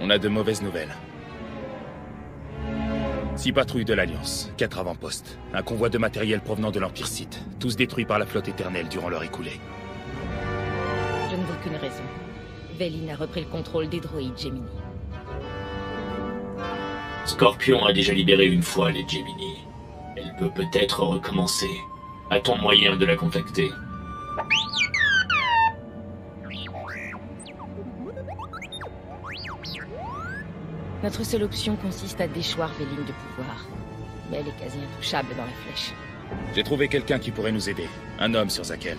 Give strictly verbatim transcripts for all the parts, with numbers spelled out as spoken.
On a de mauvaises nouvelles. Six patrouilles de l'Alliance, quatre avant-postes, un convoi de matériel provenant de l'Empire Sith, tous détruits par la flotte éternelle durant leur écoulée. Je ne vois qu'une raison. Veline a repris le contrôle des droïdes Gemini. Scorpion a déjà libéré une fois les Gemini. Elle peut peut-être recommencer. A-t-on moyen de la contacter? Notre seule option consiste à déchoir Veline de pouvoir. Mais elle est quasi intouchable dans la flèche. J'ai trouvé quelqu'un qui pourrait nous aider. Un homme sur Zakel.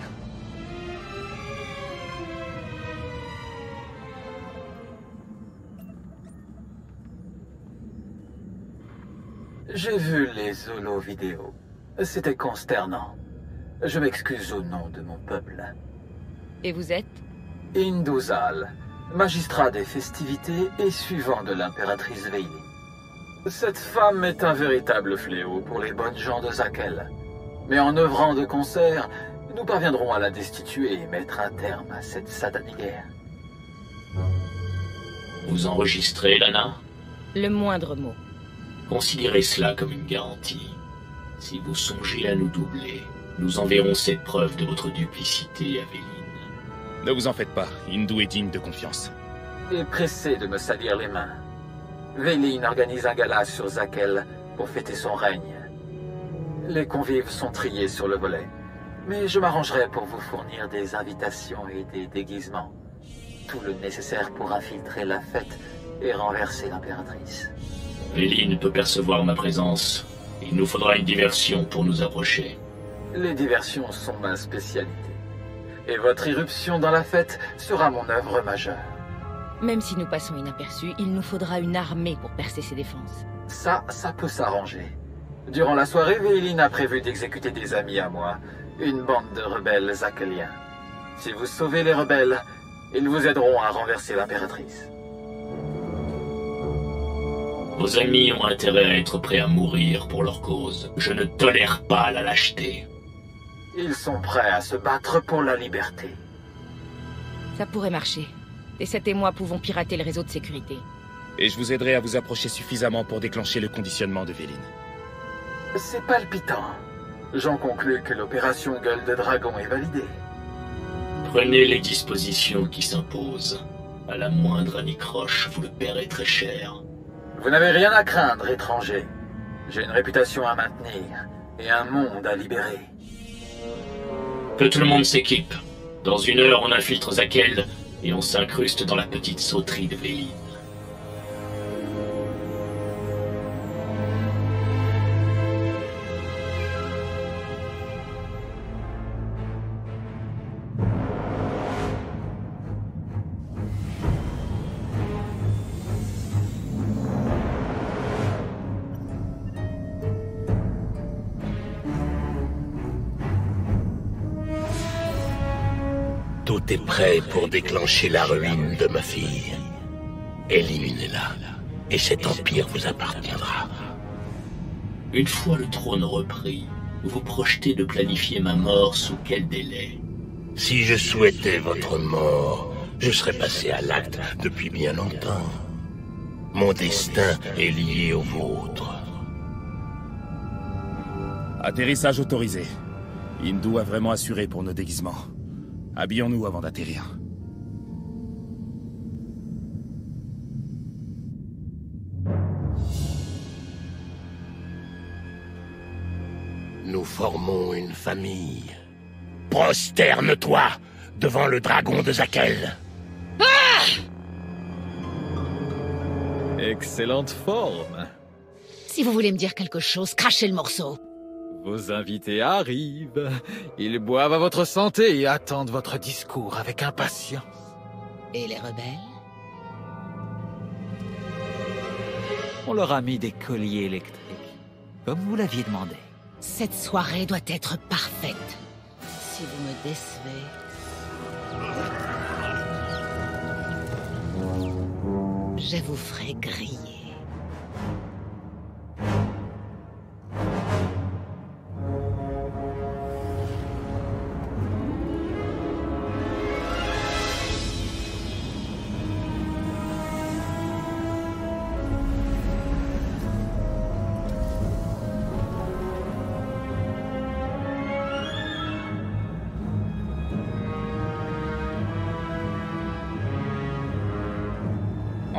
J'ai vu les holo vidéos. C'était consternant. Je m'excuse au nom de mon peuple. Et vous êtes? Induzal, magistrat des festivités et suivant de l'impératrice Veilin. Cette femme est un véritable fléau pour les bonnes gens de Zakel. Mais en œuvrant de concert, nous parviendrons à la destituer et mettre un terme à cette satanée guerre. Vous enregistrez, Lana? Le moindre mot. Considérez cela comme une garantie. Si vous songez à nous doubler, nous enverrons cette preuve de votre duplicité à Veline. Ne vous en faites pas, Hindu est digne de confiance. Et pressé de me salir les mains. Veline organise un gala sur Zakel pour fêter son règne. Les convives sont triés sur le volet, mais je m'arrangerai pour vous fournir des invitations et des déguisements. Tout le nécessaire pour infiltrer la fête et renverser l'impératrice. Veline peut percevoir ma présence. Il nous faudra une diversion pour nous approcher. Les diversions sont ma spécialité. Et votre irruption dans la fête sera mon œuvre majeure. Même si nous passons inaperçus, il nous faudra une armée pour percer ses défenses. Ça, ça peut s'arranger. Durant la soirée, Veline a prévu d'exécuter des amis à moi, une bande de rebelles zakeliens. Si vous sauvez les rebelles, ils vous aideront à renverser l'impératrice. Vos amis ont intérêt à être prêts à mourir pour leur cause. Je ne tolère pas la lâcheté. Ils sont prêts à se battre pour la liberté. Ça pourrait marcher. Tessette et moi pouvons pirater le réseau de sécurité. Et je vous aiderai à vous approcher suffisamment pour déclencher le conditionnement de Veline. C'est palpitant. J'en conclus que l'opération Gueule de Dragon est validée. Prenez les dispositions qui s'imposent. À la moindre anicroche, vous le paierez très cher. Vous n'avez rien à craindre, étranger. J'ai une réputation à maintenir et un monde à libérer. Que tout le monde s'équipe. Dans une heure, on infiltre Zakel et on s'incruste dans la petite sauterie de Veline. Tout est prêt pour déclencher la ruine de ma fille. Éliminez-la, et cet empire vous appartiendra. Une fois le trône repris, vous vous projetez de planifier ma mort sous quel délai? Si je souhaitais votre mort, je serais passé à l'acte depuis bien longtemps. Mon destin est lié au vôtre. Atterrissage autorisé. Hindu a vraiment assuré pour nos déguisements. Habillons-nous avant d'atterrir. Nous formons une famille. Prosterne-toi devant le dragon de Zakel. Excellente forme. Si vous voulez me dire quelque chose, crachez le morceau. Vos invités arrivent. Ils boivent à votre santé et attendent votre discours avec impatience. Et les rebelles? On leur a mis des colliers électriques, comme vous l'aviez demandé. Cette soirée doit être parfaite. Si vous me décevez... je vous ferai griller.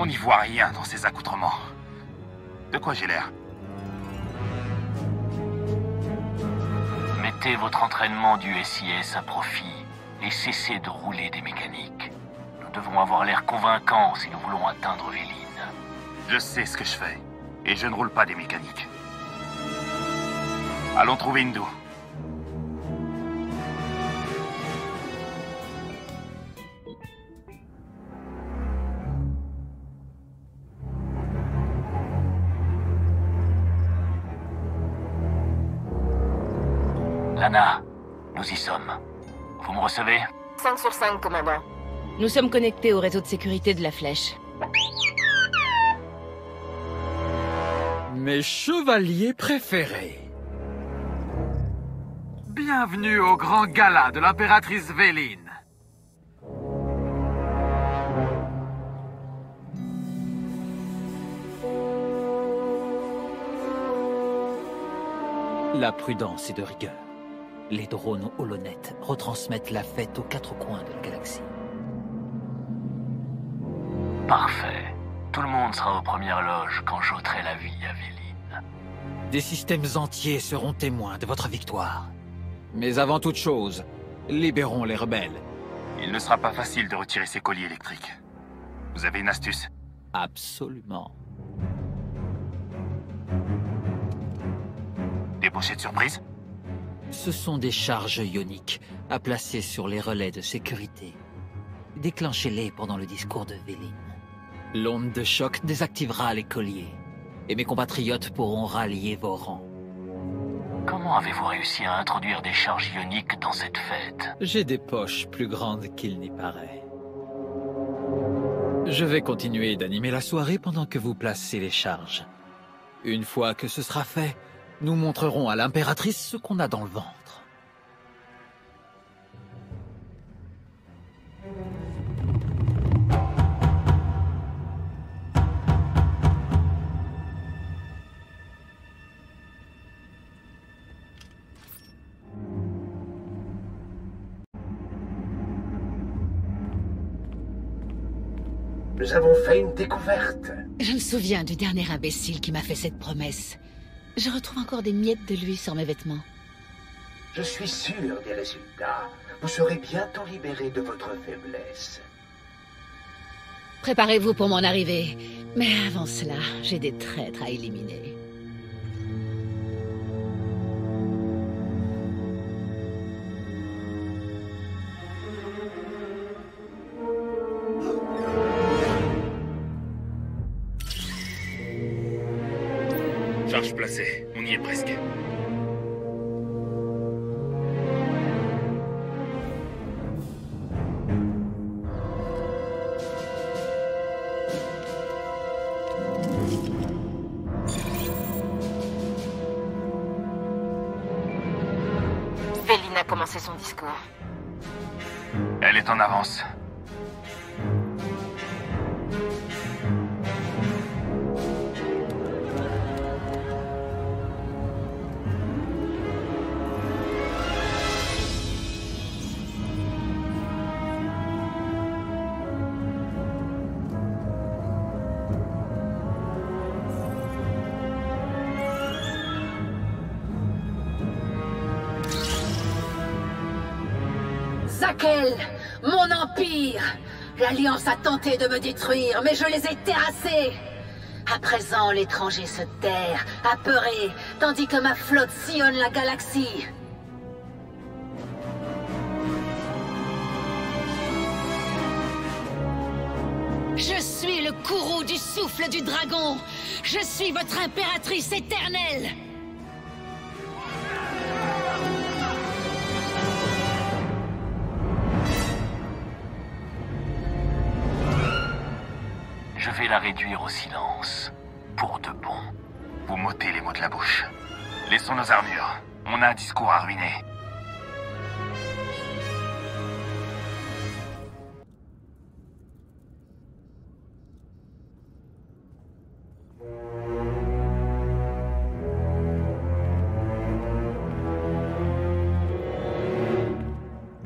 On n'y voit rien dans ces accoutrements. De quoi j'ai l'air? Mettez votre entraînement du S I S à profit et cessez de rouler des mécaniques. Nous devons avoir l'air convaincants si nous voulons atteindre Véline. Je sais ce que je fais, et je ne roule pas des mécaniques. Allons trouver Hindu. Lana, nous y sommes. Vous me recevez? cinq sur cinq, commandant. Nous sommes connectés au réseau de sécurité de la Flèche. Mes chevaliers préférés. Bienvenue au grand gala de l'impératrice Véline. La prudence est de rigueur. Les drones holonet retransmettent la fête aux quatre coins de la galaxie. Parfait. Tout le monde sera aux premières loges quand j'ôterai la vie à Véline. Des systèmes entiers seront témoins de votre victoire. Mais avant toute chose, libérons les rebelles. Il ne sera pas facile de retirer ces colis électriques. Vous avez une astuce? Absolument. Des pochettes surprises? Ce sont des charges ioniques à placer sur les relais de sécurité. Déclenchez-les pendant le discours de Véline. L'onde de choc désactivera les colliers, et mes compatriotes pourront rallier vos rangs. Comment avez-vous réussi à introduire des charges ioniques dans cette fête? J'ai des poches plus grandes qu'il n'y paraît. Je vais continuer d'animer la soirée pendant que vous placez les charges. Une fois que ce sera fait, nous montrerons à l'impératrice ce qu'on a dans le ventre. Nous avons fait une découverte. Je me souviens du dernier imbécile qui m'a fait cette promesse. Je retrouve encore des miettes de lui sur mes vêtements. Je suis sûr des résultats. Vous serez bientôt libéré de votre faiblesse. Préparez-vous pour mon arrivée. Mais avant cela, j'ai des traîtres à éliminer. Charge placée, on y est presque. Véline a commencé son discours. Elle est en avance. Zakel, mon empire! L'Alliance a tenté de me détruire, mais je les ai terrassés! À présent, l'étranger se terre, apeuré, tandis que ma flotte sillonne la galaxie. Je suis le courroux du souffle du dragon! Je suis votre impératrice éternelle! Je vais la réduire au silence. Pour de bon. Vous m'ôtez les mots de la bouche. Laissons nos armures. On a un discours à ruiner.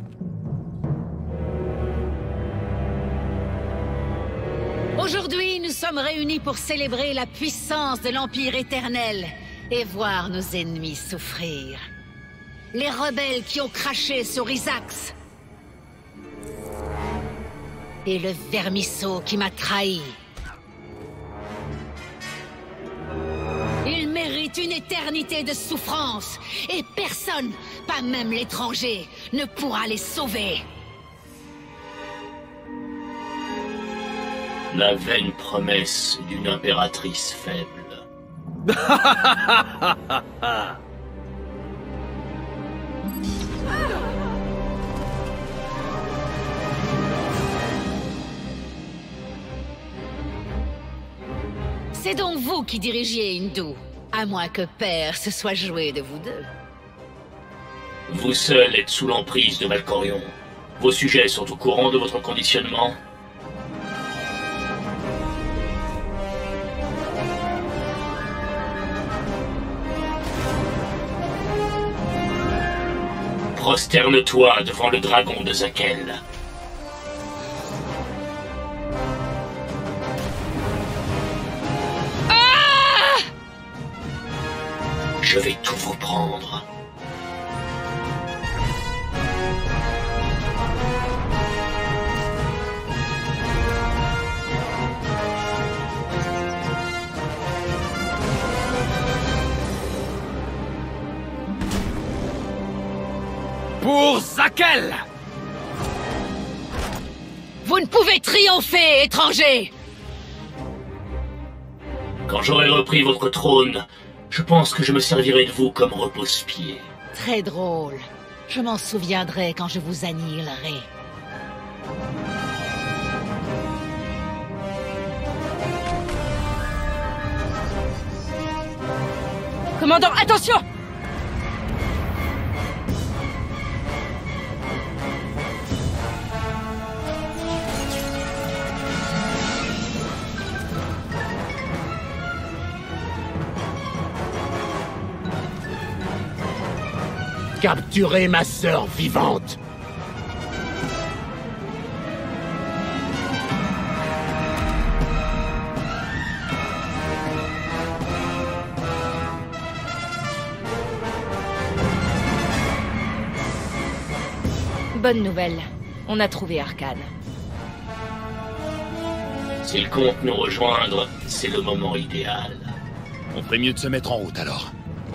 Aujourd'hui, nous sommes réunis pour célébrer la puissance de l'Empire éternel et voir nos ennemis souffrir. Les rebelles qui ont craché sur Isaax. Et le vermisseau qui m'a trahi. Ils méritent une éternité de souffrance, et personne, pas même l'étranger, ne pourra les sauver. La vaine promesse d'une impératrice faible. C'est donc vous qui dirigiez Hindu, à moins que Père se soit joué de vous deux. Vous seul êtes sous l'emprise de Malcorion. Vos sujets sont au courant de votre conditionnement. Prosterne-toi devant le dragon de Zakel. Je vais tout vous prendre. Pour Zakel! Vous ne pouvez triompher, étranger! Quand j'aurai repris votre trône, je pense que je me servirai de vous comme repose-pied. Très drôle. Je m'en souviendrai quand je vous annihilerai. Commandant, attention! Capturez ma sœur vivante. Bonne nouvelle. On a trouvé Arkane. S'il compte nous rejoindre, c'est le moment idéal. On ferait mieux de se mettre en route alors.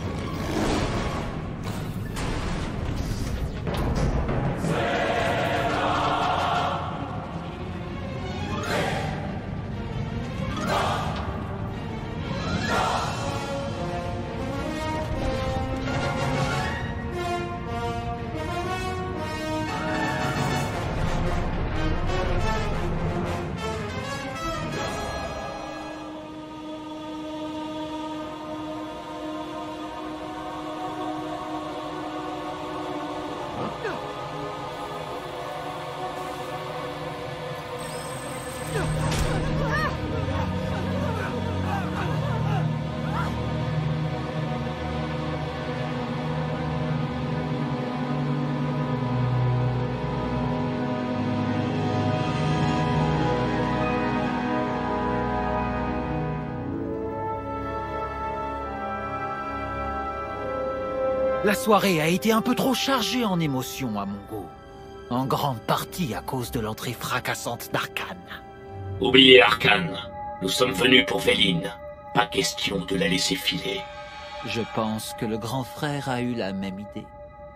La soirée a été un peu trop chargée en émotions à mon goût. En grande partie à cause de l'entrée fracassante d'Arkane. Oubliez Arkane. Nous sommes venus pour Véline. Pas question de la laisser filer. Je pense que le grand frère a eu la même idée.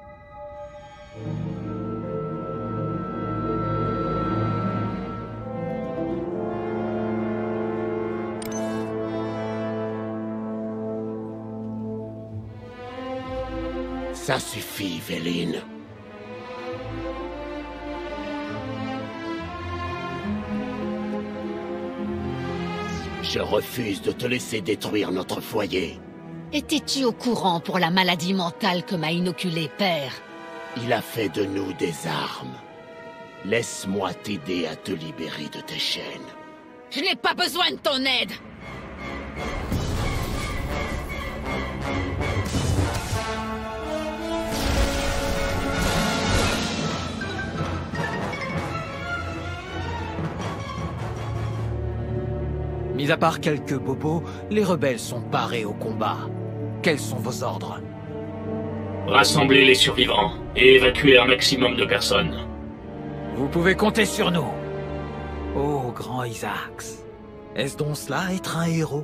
Ça suffit, Véline. Je refuse de te laisser détruire notre foyer. Étais-tu au courant pour la maladie mentale que m'a inoculée Père? Il a fait de nous des armes. Laisse-moi t'aider à te libérer de tes chaînes. Je n'ai pas besoin de ton aide! Mise Mis à part quelques bobos, les rebelles sont parés au combat. Quels sont vos ordres? Rassemblez les survivants et évacuez un maximum de personnes. Vous pouvez compter sur nous. Oh, grand Isaacs. Est-ce donc cela, être un héros?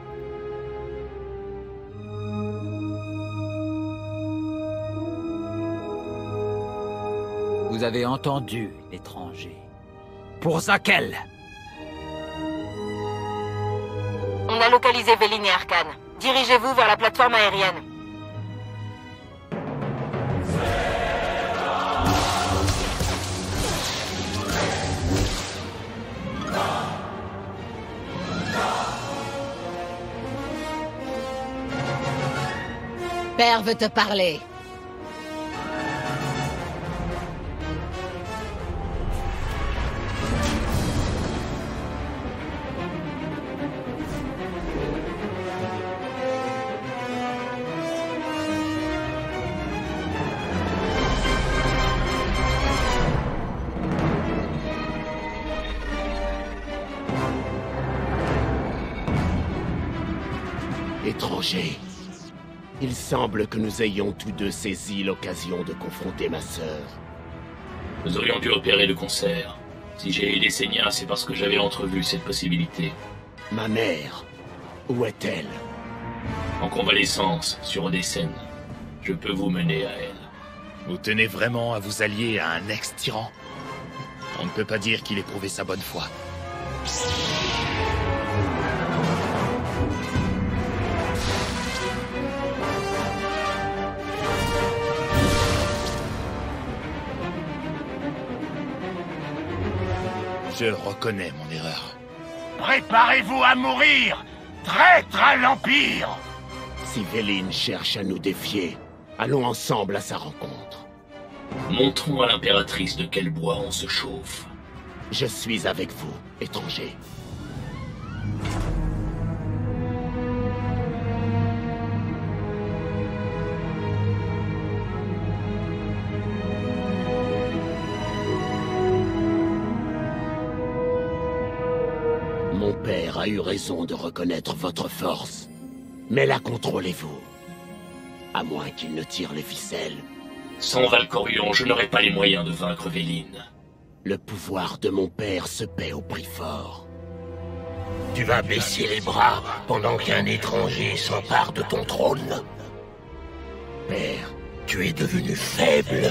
Vous avez entendu, l'étranger. Pour Zakel! On a localisé Véline et Arcane. Dirigez-vous vers la plateforme aérienne. Père veut te parler. Étranger. Il semble que nous ayons tous deux saisi l'occasion de confronter ma sœur. Nous aurions dû opérer de concert. Si j'ai aidé Senya, c'est parce que j'avais entrevu cette possibilité. Ma mère, où est-elle? En convalescence, sur Odessène. Je peux vous mener à elle. Vous tenez vraiment à vous allier à un ex-tyran? On ne peut pas dire qu'il ait prouvé sa bonne foi. Je reconnais mon erreur. Préparez-vous à mourir, traître à l'Empire! Si Véline cherche à nous défier, allons ensemble à sa rencontre. Montrons à l'impératrice de quel bois on se chauffe. Je suis avec vous, étranger. Mon père a eu raison de reconnaître votre force. Mais la contrôlez-vous? À moins qu'il ne tire les ficelles. Sans Valkorion, je n'aurais pas les moyens de vaincre Véline. Le pouvoir de mon père se paie au prix fort. Tu vas baisser les bras pendant qu'un étranger s'empare de ton trône? Père, tu es devenu faible.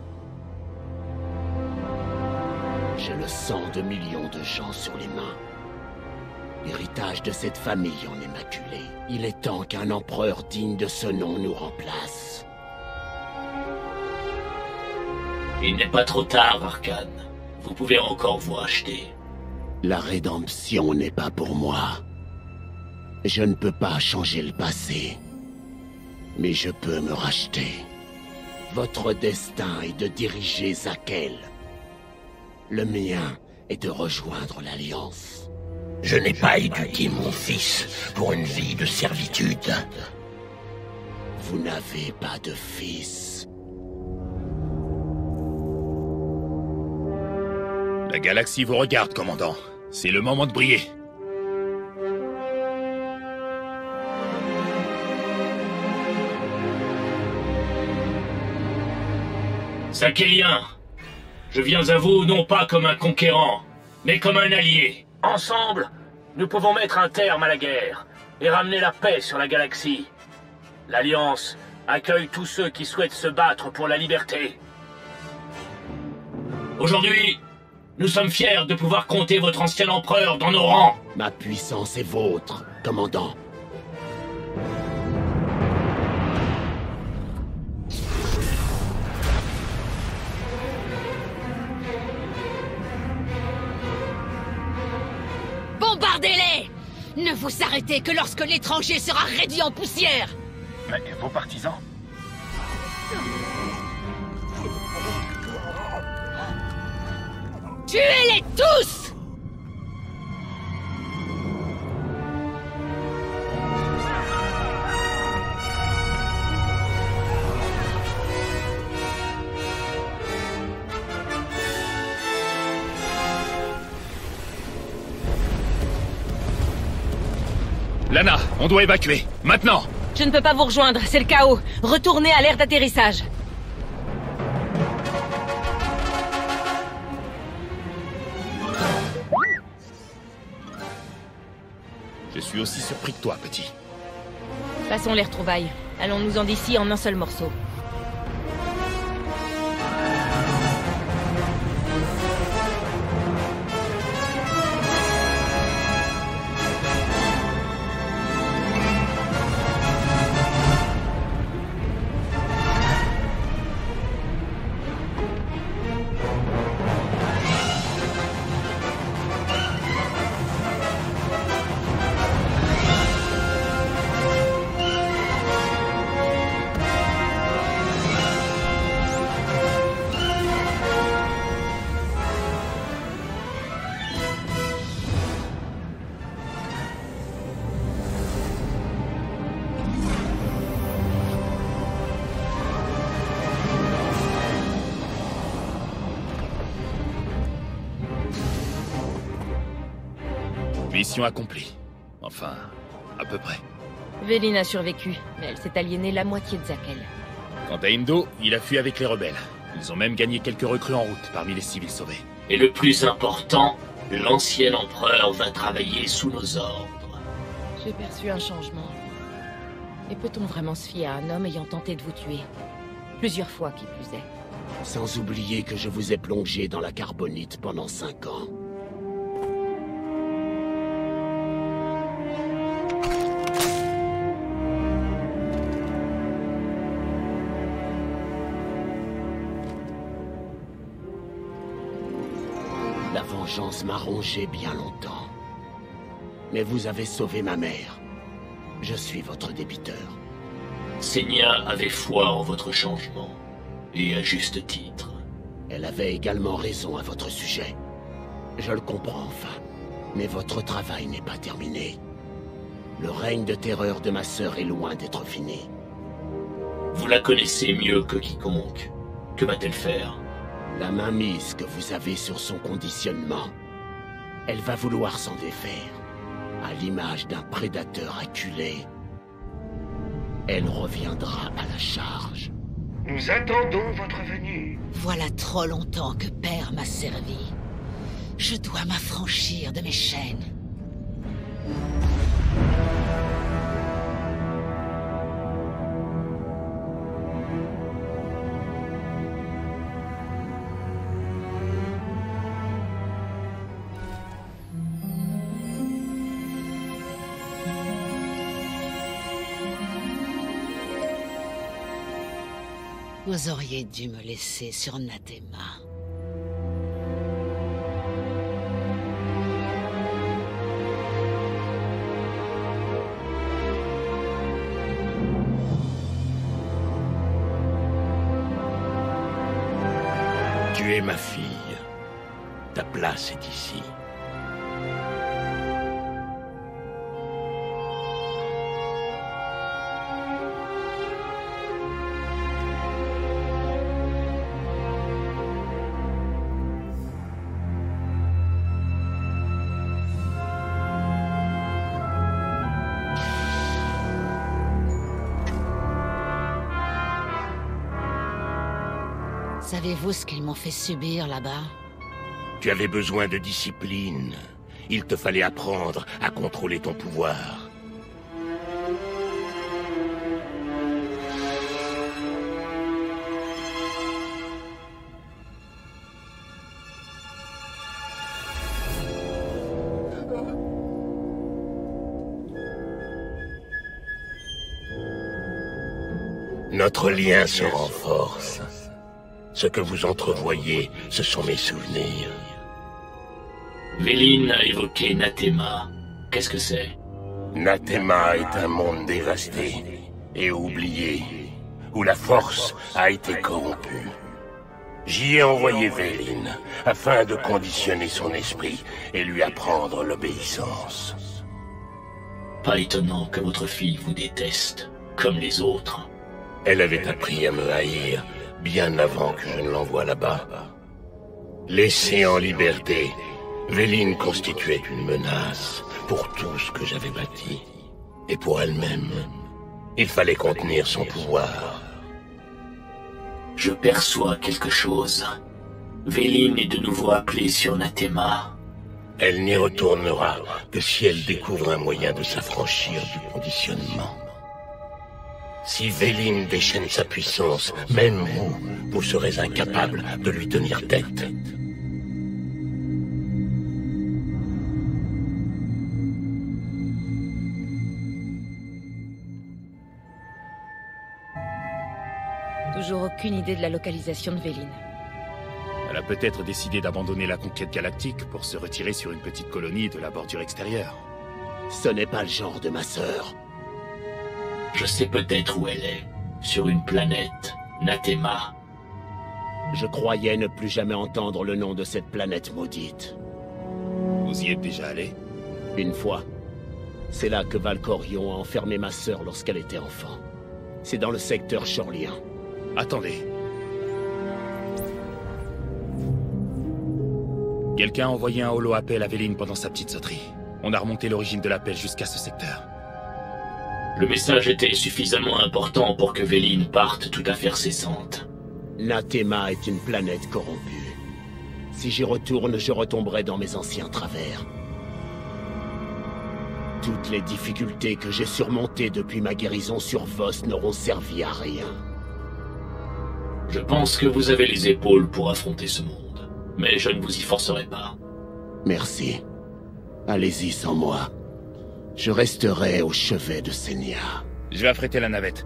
J'ai le sang de millions de gens sur les mains. L'héritage de cette famille en est maculé. Il est temps qu'un empereur digne de ce nom nous remplace. Il n'est pas trop tard, Arcane. Vous pouvez encore vous racheter. La rédemption n'est pas pour moi. Je ne peux pas changer le passé. Mais je peux me racheter. Votre destin est de diriger Zakel. Le mien est de rejoindre l'Alliance. Je n'ai pas éduqué mon fils pour une vie de servitude. Vous n'avez pas de fils. La galaxie vous regarde, commandant. C'est le moment de briller. Zakélien, je viens à vous non pas comme un conquérant, mais comme un allié. Ensemble, nous pouvons mettre un terme à la guerre et ramener la paix sur la galaxie. L'Alliance accueille tous ceux qui souhaitent se battre pour la liberté. Aujourd'hui, nous sommes fiers de pouvoir compter votre ancien empereur dans nos rangs. Ma puissance est vôtre, commandant. Bombardez-les! Ne vous arrêtez que lorsque l'étranger sera réduit en poussière! Mais vos partisans? Tuez-les tous! Lana, on doit évacuer. Maintenant! Je ne peux pas vous rejoindre, c'est le chaos. Retournez à l'aire d'atterrissage. Je suis aussi surpris que toi, petit. Passons les retrouvailles. Allons-nous-en d'ici en un seul morceau. Mission accomplie. Enfin, à peu près. Véline a survécu, mais elle s'est aliénée la moitié de Zakel. Quant à Indo, il a fui avec les rebelles. Ils ont même gagné quelques recrues en route parmi les civils sauvés. Et le plus important, l'ancien empereur va travailler sous nos ordres. J'ai perçu un changement. Et peut-on vraiment se fier à un homme ayant tenté de vous tuer? Plusieurs fois, qui plus est. Sans oublier que je vous ai plongé dans la carbonite pendant cinq ans. La vengeance m'a rongé bien longtemps. Mais vous avez sauvé ma mère. Je suis votre débiteur. Senya avait foi en votre changement. Et à juste titre. Elle avait également raison à votre sujet. Je le comprends enfin. Mais votre travail n'est pas terminé. Le règne de terreur de ma sœur est loin d'être fini. Vous la connaissez mieux que quiconque. Que va-t-elle faire? La mainmise que vous avez sur son conditionnement, elle va vouloir s'en défaire, à l'image d'un prédateur acculé. Elle reviendra à la charge. Nous attendons votre venue. Voilà trop longtemps que Père m'a servi. Je dois m'affranchir de mes chaînes. Vous auriez dû me laisser sur Nathema. Tu es ma fille. Ta place est ici. Savez-vous ce qu'ils m'ont fait subir là-bas? Tu avais besoin de discipline. Il te fallait apprendre à contrôler ton pouvoir. Notre lien se renforce. Ce que vous entrevoyez, ce sont mes souvenirs. Véline a évoqué Nathema. Qu'est-ce que c'est? Nathema est un monde dévasté et oublié, où la force a été corrompue. J'y ai envoyé Véline, afin de conditionner son esprit et lui apprendre l'obéissance. Pas étonnant que votre fille vous déteste, comme les autres. Elle avait appris à me haïr, bien avant que je ne l'envoie là-bas. Laissée en liberté, Véline constituait une menace pour tout ce que j'avais bâti. Et pour elle-même, il fallait contenir son pouvoir. Je perçois quelque chose. Véline est de nouveau appelée sur Nathema. Elle n'y retournera que si elle découvre un moyen de s'affranchir du conditionnement. Si Véline déchaîne sa puissance, même vous, vous serez incapable de lui tenir tête. Toujours aucune idée de la localisation de Véline. Elle a peut-être décidé d'abandonner la conquête galactique pour se retirer sur une petite colonie de la bordure extérieure. Ce n'est pas le genre de ma sœur. Je sais peut-être où elle est. Sur une planète, Nathema. Je croyais ne plus jamais entendre le nom de cette planète maudite. Vous y êtes déjà allé? Une fois. C'est là que Valkorion a enfermé ma sœur lorsqu'elle était enfant. C'est dans le secteur Chorlien. Attendez. Quelqu'un a envoyé un holo-appel à Véline pendant sa petite sauterie. On a remonté l'origine de l'appel jusqu'à ce secteur. Le message était suffisamment important pour que Véline parte tout à fait cessante. Nathema est une planète corrompue. Si j'y retourne, je retomberai dans mes anciens travers. Toutes les difficultés que j'ai surmontées depuis ma guérison sur Voss n'auront servi à rien. Je pense que vous avez les épaules pour affronter ce monde. Mais je ne vous y forcerai pas. Merci. Allez-y sans moi. Je resterai au chevet de Senia. Je vais affréter la navette.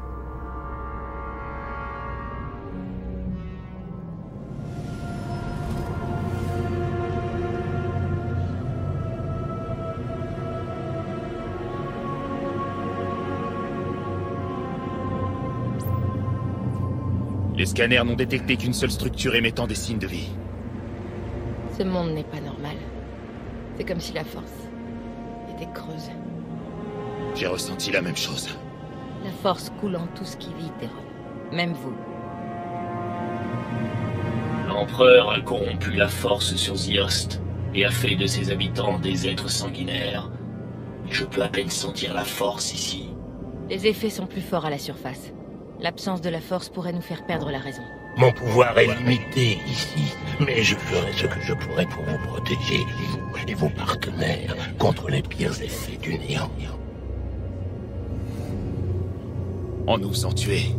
Les scanners n'ont détecté qu'une seule structure émettant des signes de vie. Ce monde n'est pas normal. C'est comme si la force était creuse. J'ai ressenti la même chose. La force coule en tout ce qui vit, Terran. Même vous. L'Empereur a corrompu la force sur Ziost et a fait de ses habitants des êtres sanguinaires. Je peux à peine sentir la force ici. Les effets sont plus forts à la surface. L'absence de la force pourrait nous faire perdre la raison. Mon pouvoir est limité ici, mais je ferai ce que je pourrai pour vous protéger, vous et vos partenaires, contre les pires effets du néant. En nous faisant tuer.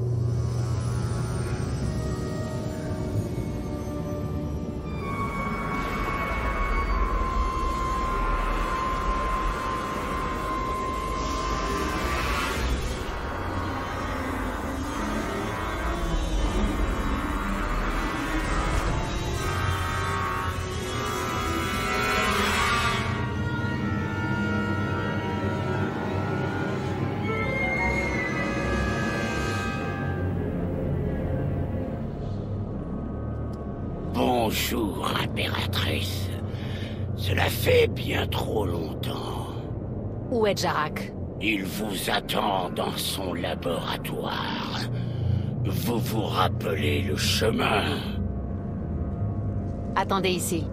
Bonjour, impératrice. Cela fait bien trop longtemps. Où est Jarak? Il vous attend dans son laboratoire. Vous vous rappelez le chemin? Attendez ici.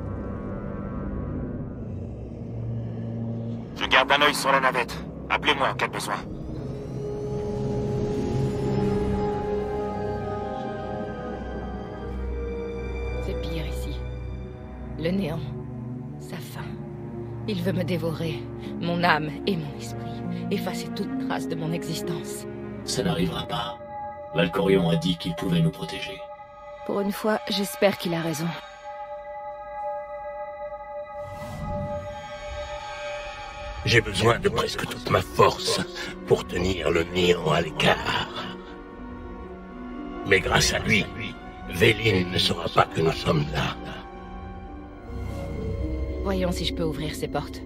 Je garde un œil sur la navette. Appelez-moi en cas de besoin. C'est pire ici. Le néant. Sa faim. Il veut me dévorer. Mon âme et mon esprit. Effacer toute trace de mon existence. Ça n'arrivera pas. Valkorion a dit qu'il pouvait nous protéger. Pour une fois, j'espère qu'il a raison. J'ai besoin de presque toute ma force pour tenir le néant à l'écart. Mais grâce à lui, Véline ne saura pas que nous sommes là. Voyons si je peux ouvrir ces portes.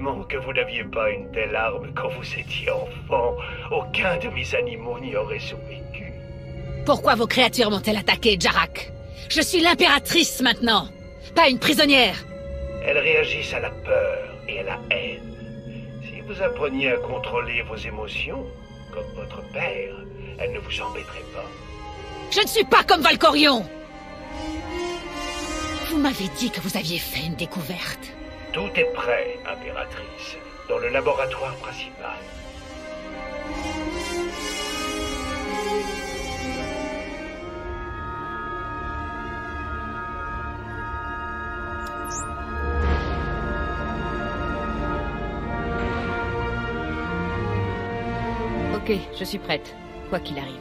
Heureusement que vous n'aviez pas une telle arme quand vous étiez enfant. Aucun de mes animaux n'y aurait survécu. Pourquoi vos créatures m'ont-elles attaqué, Jarak? Je suis l'impératrice maintenant, pas une prisonnière. Elles réagissent à la peur et à la haine. Si vous appreniez à contrôler vos émotions, comme votre père, elles ne vous embêteraient pas. Je ne suis pas comme Valkorion! Vous m'avez dit que vous aviez fait une découverte. Tout est prêt, impératrice, dans le laboratoire principal. Ok, je suis prête, quoi qu'il arrive.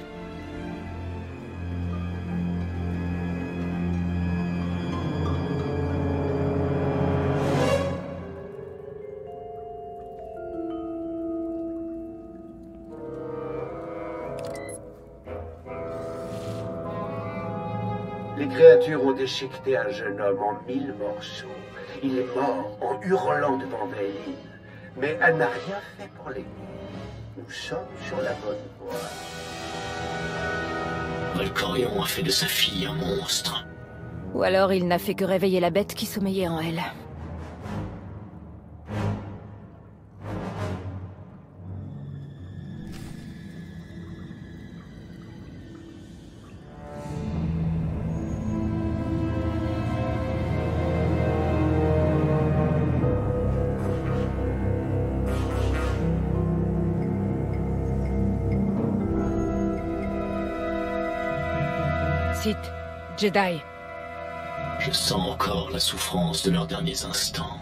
Les créatures ont déchiqueté un jeune homme en mille morceaux. Il est mort en hurlant devant Vélin, mais elle n'a rien fait pour l'aider. Nous sommes sur la bonne voie. Valkorion a fait de sa fille un monstre. Ou alors il n'a fait que réveiller la bête qui sommeillait en elle. Sith, Jedi. Je sens encore la souffrance de leurs derniers instants.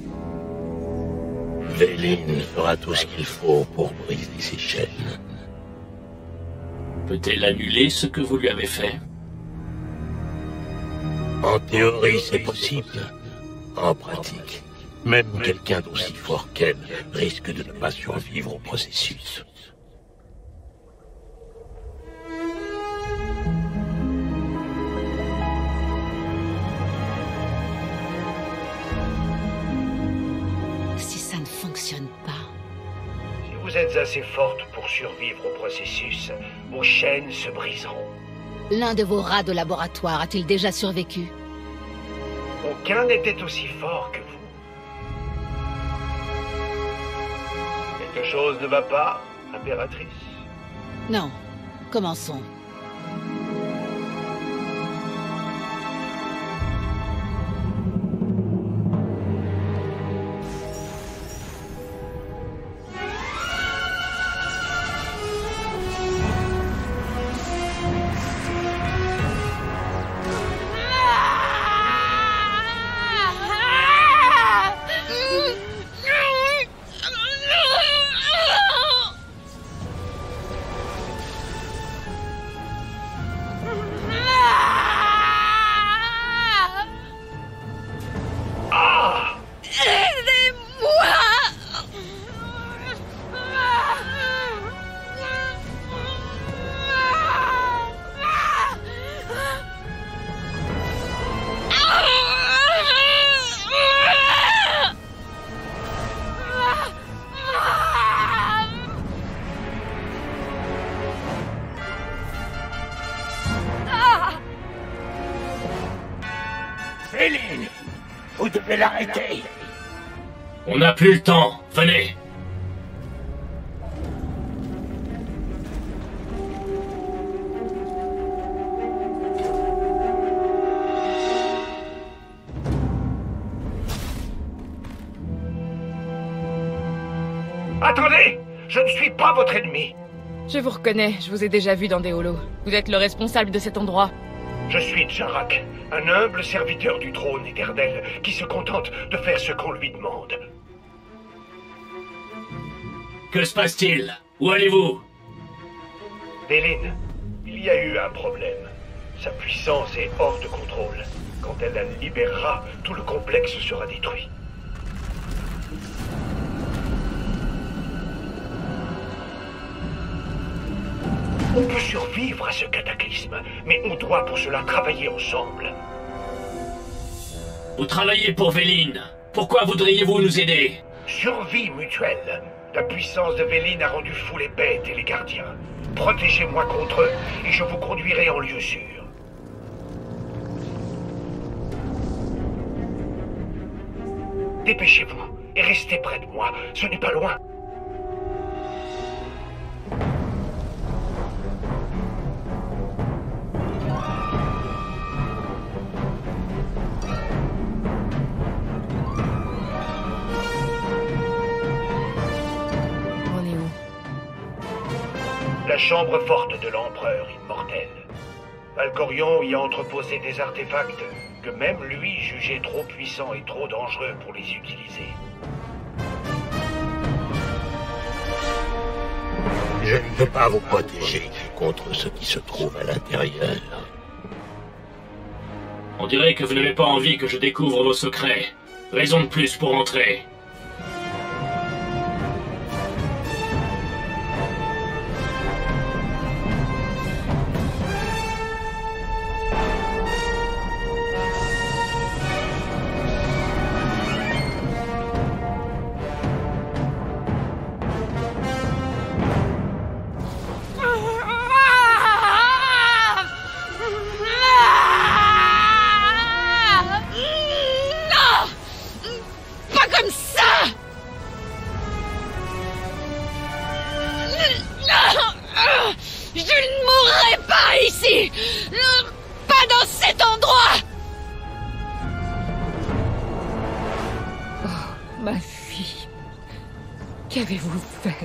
Vélin fera tout ce qu'il faut pour briser ses chaînes. Peut-elle annuler ce que vous lui avez fait? En théorie, c'est possible. En pratique, même quelqu'un d'aussi fort qu'elle risque de ne pas survivre au processus. Vous êtes assez forte pour survivre au processus. Vos chaînes se briseront. L'un de vos rats de laboratoire a-t-il déjà survécu? Aucun n'était aussi fort que vous. Quelque chose ne va pas, impératrice? Non. Commençons. Vélin, vous devez l'arrêter. On n'a plus le temps. Venez. Attendez! Je ne suis pas votre ennemi. Je vous reconnais, je vous ai déjà vu dans des holos. Vous êtes le responsable de cet endroit. Je suis Jarak, un humble serviteur du trône éternel qui se contente de faire ce qu'on lui demande. Que se passe-t-il? Où allez-vous? Vélin, il y a eu un problème. Sa puissance est hors de contrôle. Quand elle la libérera, tout le complexe sera détruit. On peut survivre à ce cataclysme, mais on doit pour cela travailler ensemble. Vous travaillez pour Vélin. Pourquoi voudriez-vous nous aider? Survie mutuelle. La puissance de Véline a rendu fous les bêtes et les gardiens. Protégez-moi contre eux, et je vous conduirai en lieu sûr. Dépêchez-vous, et restez près de moi, ce n'est pas loin. La chambre forte de l'empereur immortel. Valkorion y a entreposé des artefacts que même lui jugeait trop puissants et trop dangereux pour les utiliser. Je ne peux pas vous protéger contre ce qui se trouve à l'intérieur. On dirait que vous n'avez pas envie que je découvre vos secrets. Raison de plus pour entrer. Qu'avez-vous fait?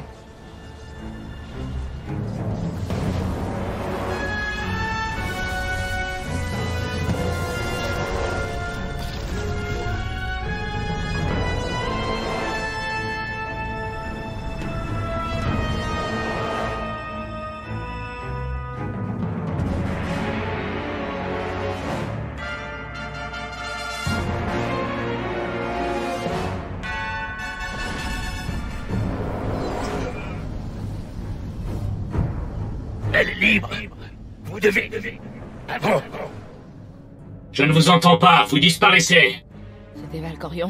Elle est libre. Vous devez... Avant. Je ne vous entends pas, vous disparaissez. C'était Valkorion.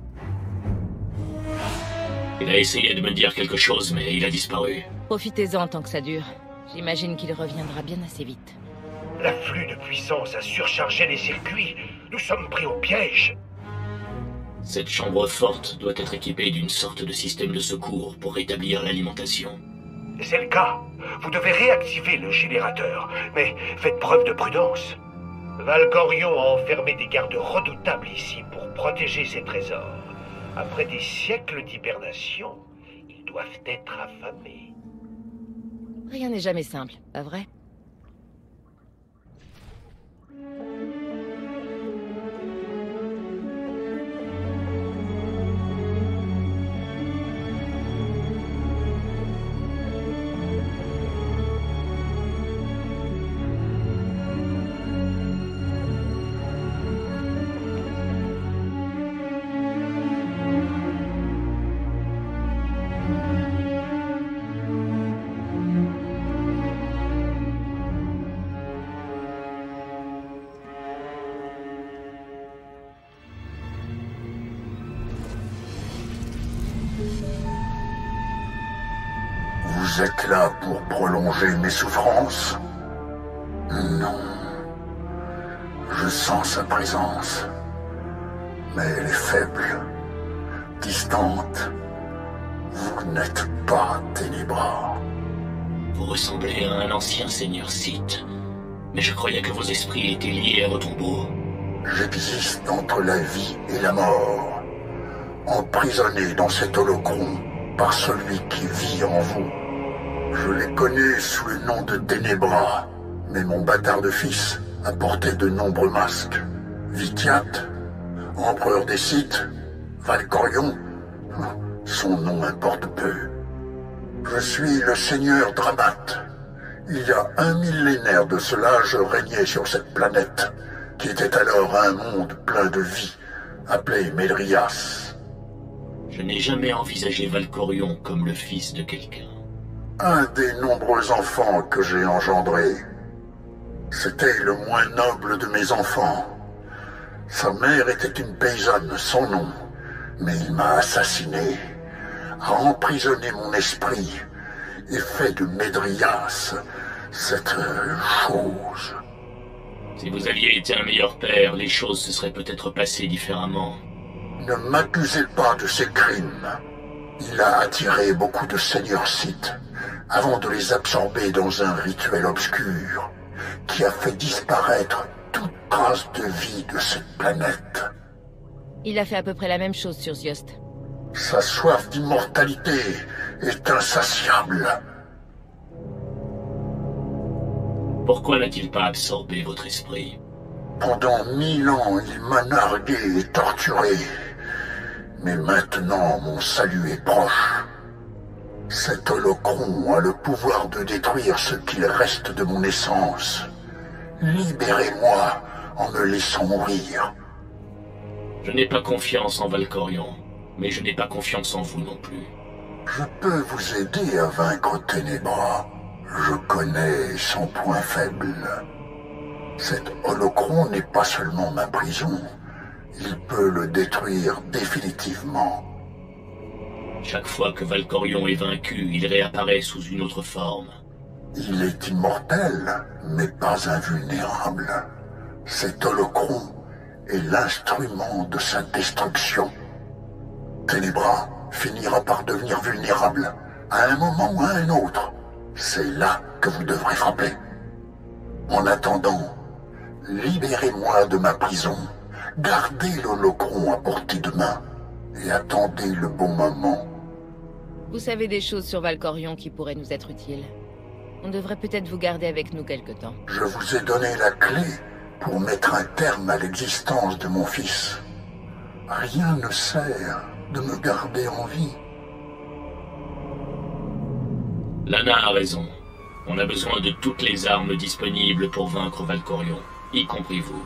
Il a essayé de me dire quelque chose, mais il a disparu. Profitez-en tant que ça dure. J'imagine qu'il reviendra bien assez vite. L'afflux de puissance a surchargé les circuits. Nous sommes pris au piège. Cette chambre forte doit être équipée d'une sorte de système de secours pour rétablir l'alimentation. C'est le cas. Vous devez réactiver le générateur, mais faites preuve de prudence. Valkorion a enfermé des gardes redoutables ici pour protéger ses trésors. Après des siècles d'hibernation, ils doivent être affamés. Rien n'est jamais simple, pas vrai? Vous êtes là pour prolonger mes souffrances? Non. Je sens sa présence. Mais elle est faible, distante. Vous n'êtes pas Ténébra. Vous ressemblez à un ancien seigneur Sith. Mais je croyais que vos esprits étaient liés à vos tombeaux. J'existe entre la vie et la mort, emprisonné dans cet holocron par celui qui vit en vous. Je l'ai connu sous le nom de Ténébra, mais mon bâtard de fils a porté de nombreux masques. Vitiat, empereur des Sith, Valkorion, son nom importe peu. Je suis le seigneur Dramat. Il y a un millénaire de cela, je régnais sur cette planète, qui était alors un monde plein de vie, appelé Médrias. Je n'ai jamais envisagé Valkorion comme le fils de quelqu'un. Un des nombreux enfants que j'ai engendrés. C'était le moins noble de mes enfants. Sa mère était une paysanne sans nom, Mais il m'a assassiné, a emprisonné mon esprit et fait de Médrias cette chose. Si vous aviez été un meilleur père, les choses se seraient peut-être passées différemment. Ne m'accusez pas de ces crimes. Il a attiré beaucoup de seigneurs Sith avant de les absorber dans un rituel obscur qui a fait disparaître toute trace de vie de cette planète. Il a fait à peu près la même chose sur Ziost. Sa soif d'immortalité est insatiable. Pourquoi n'a-t-il pas absorbé votre esprit? Pendant mille ans, il m'a nargué et torturé. Mais maintenant, mon salut est proche. Cet holocron a le pouvoir de détruire ce qu'il reste de mon essence. Libérez-moi en me laissant mourir. Je n'ai pas confiance en Valkorion, mais je n'ai pas confiance en vous non plus. Je peux vous aider à vaincre Ténébra. Je connais son point faible. Cet holocron n'est pas seulement ma prison. Il peut le détruire définitivement. Chaque fois que Valkorion est vaincu, il réapparaît sous une autre forme. Il est immortel, mais pas invulnérable. Cet holocron est l'instrument de sa destruction. Ténébra finira par devenir vulnérable, à un moment ou à un autre. C'est là que vous devrez frapper. En attendant, libérez-moi de ma prison. Gardez l'holocron à portée de main et attendez le bon moment. Vous savez des choses sur Valkorion qui pourraient nous être utiles. On devrait peut-être vous garder avec nous quelque temps. Je vous ai donné la clé pour mettre un terme à l'existence de mon fils. Rien ne sert de me garder en vie. Lana a raison. On a besoin de toutes les armes disponibles pour vaincre Valkorion, y compris vous.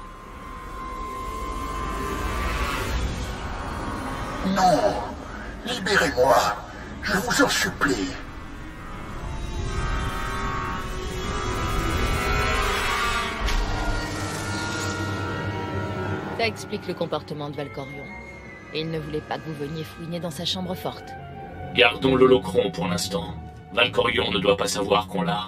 Non! Libérez-moi! Je vous en supplie! Ça explique le comportement de Valkorion. Et il ne voulait pas que vous veniez fouiner dans sa chambre forte. Gardons l'holocron pour l'instant. Valkorion ne doit pas savoir qu'on l'a.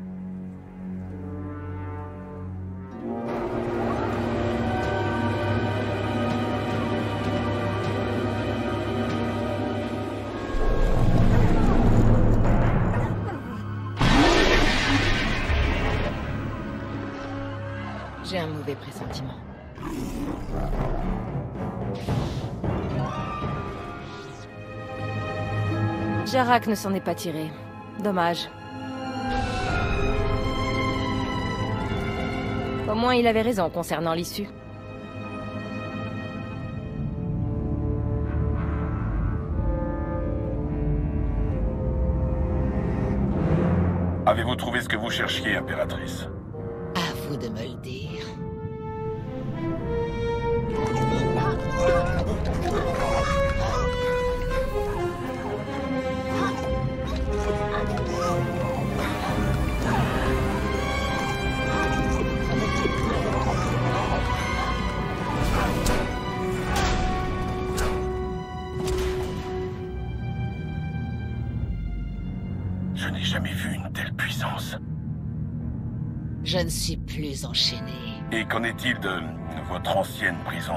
J'ai un mauvais pressentiment. Jarak ne s'en est pas tiré. Dommage. Au moins, il avait raison concernant l'issue. Avez-vous trouvé ce que vous cherchiez, impératrice? À vous de me le dire. Je n'ai jamais vu une telle puissance. Je ne suis plus enchaîné. Et qu'en est-il de votre ancienne prison?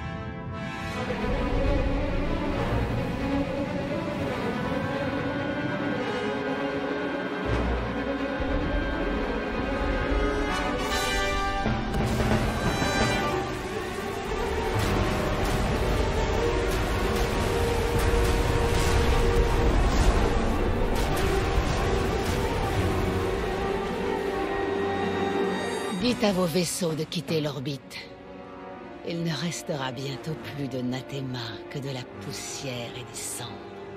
Dites à vos vaisseaux de quitter l'orbite. Il ne restera bientôt plus de Nathema que de la poussière et des cendres.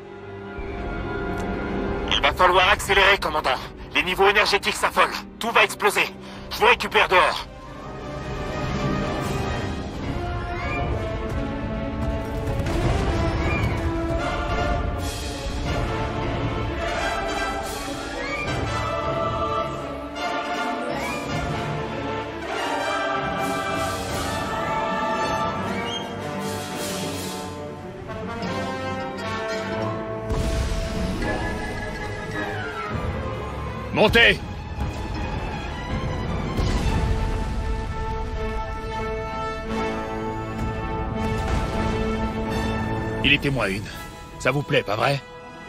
Il va falloir accélérer, commandant. Les niveaux énergétiques s'affolent. Tout va exploser. Je vous récupère dehors. Montez! Il était moins une. Ça vous plaît, pas vrai?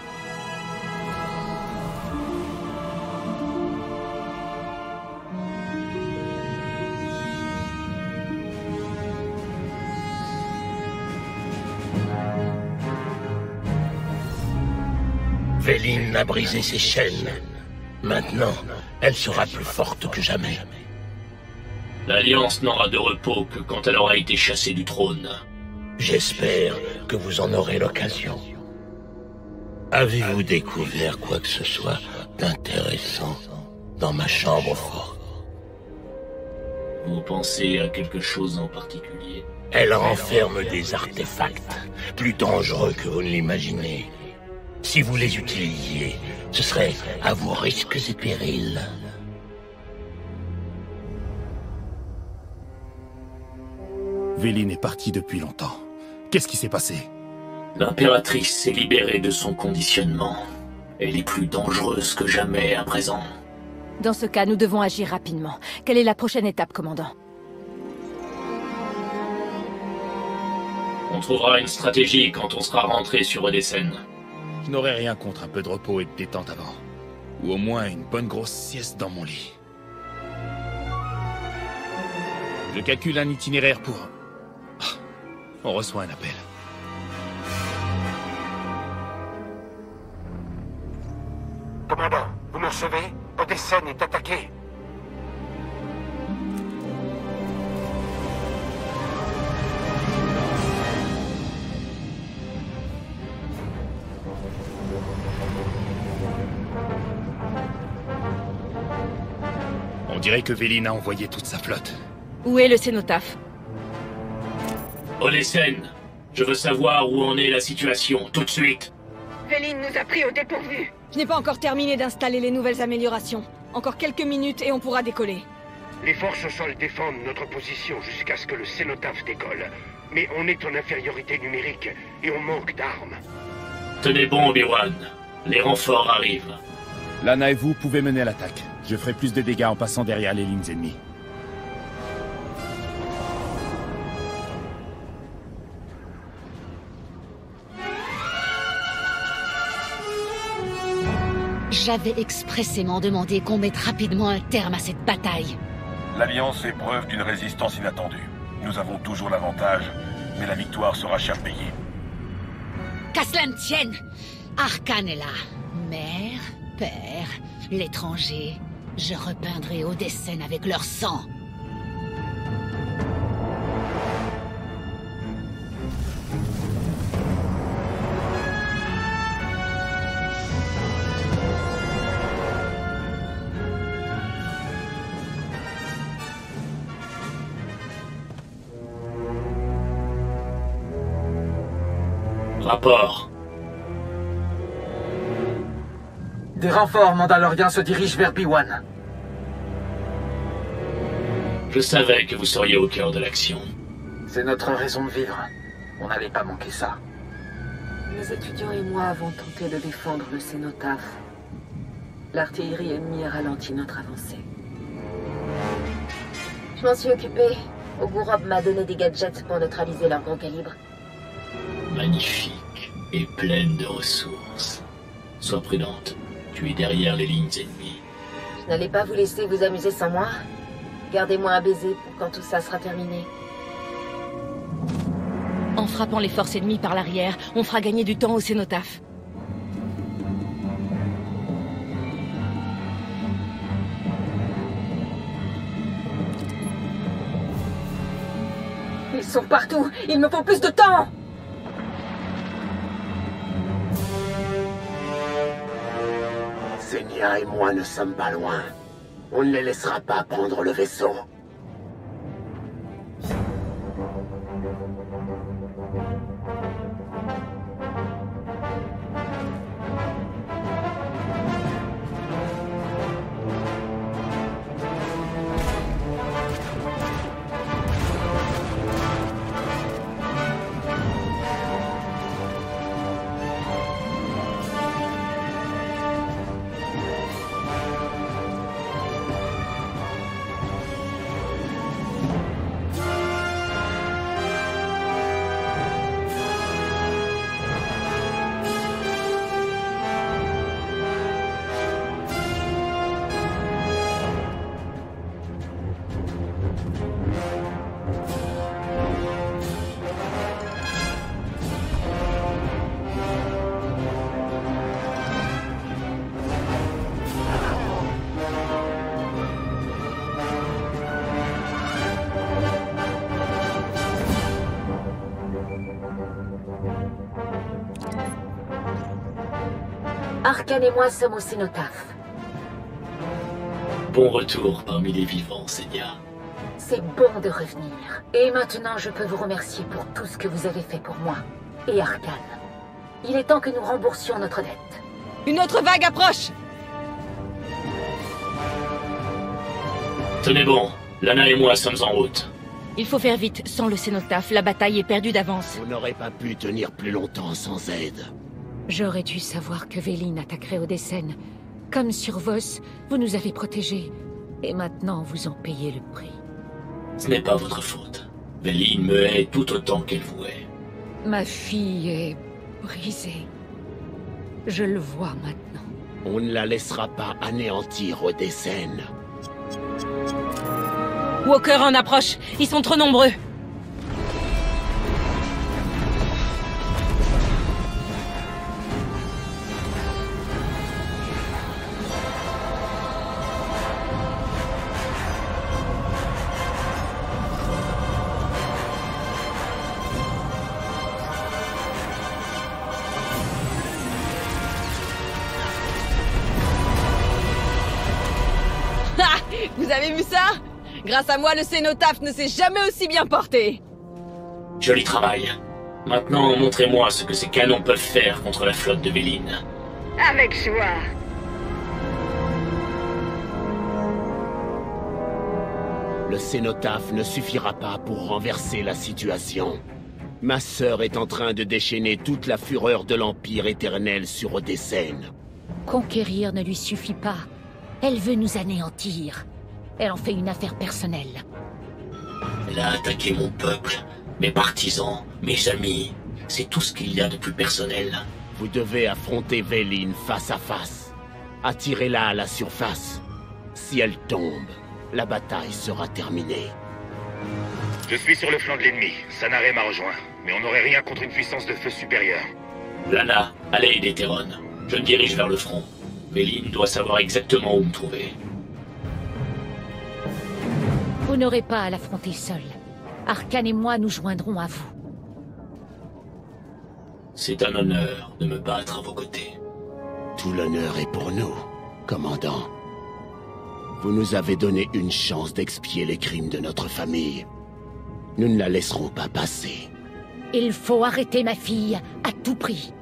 Véline a brisé ses chaînes. Maintenant, elle sera plus forte que jamais. L'Alliance n'aura de repos que quand elle aura été chassée du trône. J'espère que vous en aurez l'occasion. Avez-vous découvert quoi que ce soit d'intéressant dans ma chambre forte? Vous pensez à quelque chose en particulier? Elle renferme des artefacts, plus dangereux que vous ne l'imaginez. Si vous les utilisiez, ce serait à vos risques et périls. Véline est partie depuis longtemps. Qu'est-ce qui s'est passé? L'impératrice s'est libérée de son conditionnement. Elle est plus dangereuse que jamais à présent. Dans ce cas, nous devons agir rapidement. Quelle est la prochaine étape, commandant? On trouvera une stratégie quand on sera rentré sur Odessen. Je n'aurais rien contre un peu de repos et de détente avant. Ou au moins une bonne grosse sieste dans mon lit. Je calcule un itinéraire pour... On reçoit un appel. Commandant, vous me recevez? Odessen est attaqué. On dirait que Véline a envoyé toute sa flotte. Où est le cénotaphe? Odessen, je veux savoir où en est la situation, tout de suite. Véline nous a pris au dépourvu. Je n'ai pas encore terminé d'installer les nouvelles améliorations. Encore quelques minutes et on pourra décoller. Les forces au sol défendent notre position jusqu'à ce que le cénotaphe décolle. Mais on est en infériorité numérique et on manque d'armes. Tenez bon, Obi-Wan. Les renforts arrivent. Lana et vous pouvez mener l'attaque. Je ferai plus de dégâts en passant derrière les lignes ennemies. J'avais expressément demandé qu'on mette rapidement un terme à cette bataille. L'Alliance fait preuve d'une résistance inattendue. Nous avons toujours l'avantage, mais la victoire sera cher payée. Qu'à cela ne tienne, Arcane est là. Mère, père, l'étranger, je repeindrai Odessen avec leur sang. Rapport. Des renforts mandaloriens se dirigent vers B un. Je savais que vous seriez au cœur de l'action. C'est notre raison de vivre. On n'allait pas manquer ça. Mes étudiants et moi avons tenté de défendre le cénotaphe. L'artillerie ennemie a ralenti notre avancée. Je m'en suis occupée. Ogurov m'a donné des gadgets pour neutraliser leur gros calibre. Magnifique et pleine de ressources. Sois prudente, tu es derrière les lignes ennemies. Je n'allais pas vous laisser vous amuser sans moi. Gardez-moi un baiser pour quand tout ça sera terminé. En frappant les forces ennemies par l'arrière, on fera gagner du temps au cénotaphe. Ils sont partout. Il me faut plus de temps. Zenia et moi ne sommes pas loin. On ne les laissera pas prendre le vaisseau. Arkane et moi sommes au cénotaphe. Bon retour parmi les vivants, Seigneur. C'est bon de revenir. Et maintenant, je peux vous remercier pour tout ce que vous avez fait pour moi. Et Arkane. Il est temps que nous remboursions notre dette. Une autre vague approche! Tenez bon, Lana et moi sommes en route. Il faut faire vite, sans le cénotaphe, la bataille est perdue d'avance. Vous n'aurez pas pu tenir plus longtemps sans aide. J'aurais dû savoir que Véline attaquerait Odessène. Comme sur Voss, vous nous avez protégés. Et maintenant, vous en payez le prix. Ce n'est pas votre faute. Véline me hait tout autant qu'elle vous hait. Ma fille est brisée. Je le vois maintenant. On ne la laissera pas anéantir Odessène. Walker en approche. Ils sont trop nombreux. Vous avez vu ça? Grâce à moi, le cénotaphe ne s'est jamais aussi bien porté. Joli travail. Maintenant, montrez-moi ce que ces canons peuvent faire contre la flotte de Véline. Avec joie. Le cénotaphe ne suffira pas pour renverser la situation. Ma sœur est en train de déchaîner toute la fureur de l'Empire éternel sur Odessène. Conquérir ne lui suffit pas. Elle veut nous anéantir. Elle en fait une affaire personnelle. Elle a attaqué mon peuple, mes partisans, mes amis. C'est tout ce qu'il y a de plus personnel. Vous devez affronter Véline face à face. Attirez-la à la surface. Si elle tombe, la bataille sera terminée. Je suis sur le flanc de l'ennemi. Sanare m'a rejoint. Mais on n'aurait rien contre une puissance de feu supérieure. Lana, allez aider Théron. Je me dirige vers le front. Véline doit savoir exactement où me trouver. Vous n'aurez pas à l'affronter seul. Arkane et moi nous joindrons à vous. C'est un honneur de me battre à vos côtés. Tout l'honneur est pour nous, commandant. Vous nous avez donné une chance d'expier les crimes de notre famille. Nous ne la laisserons pas passer. Il faut arrêter ma fille à tout prix.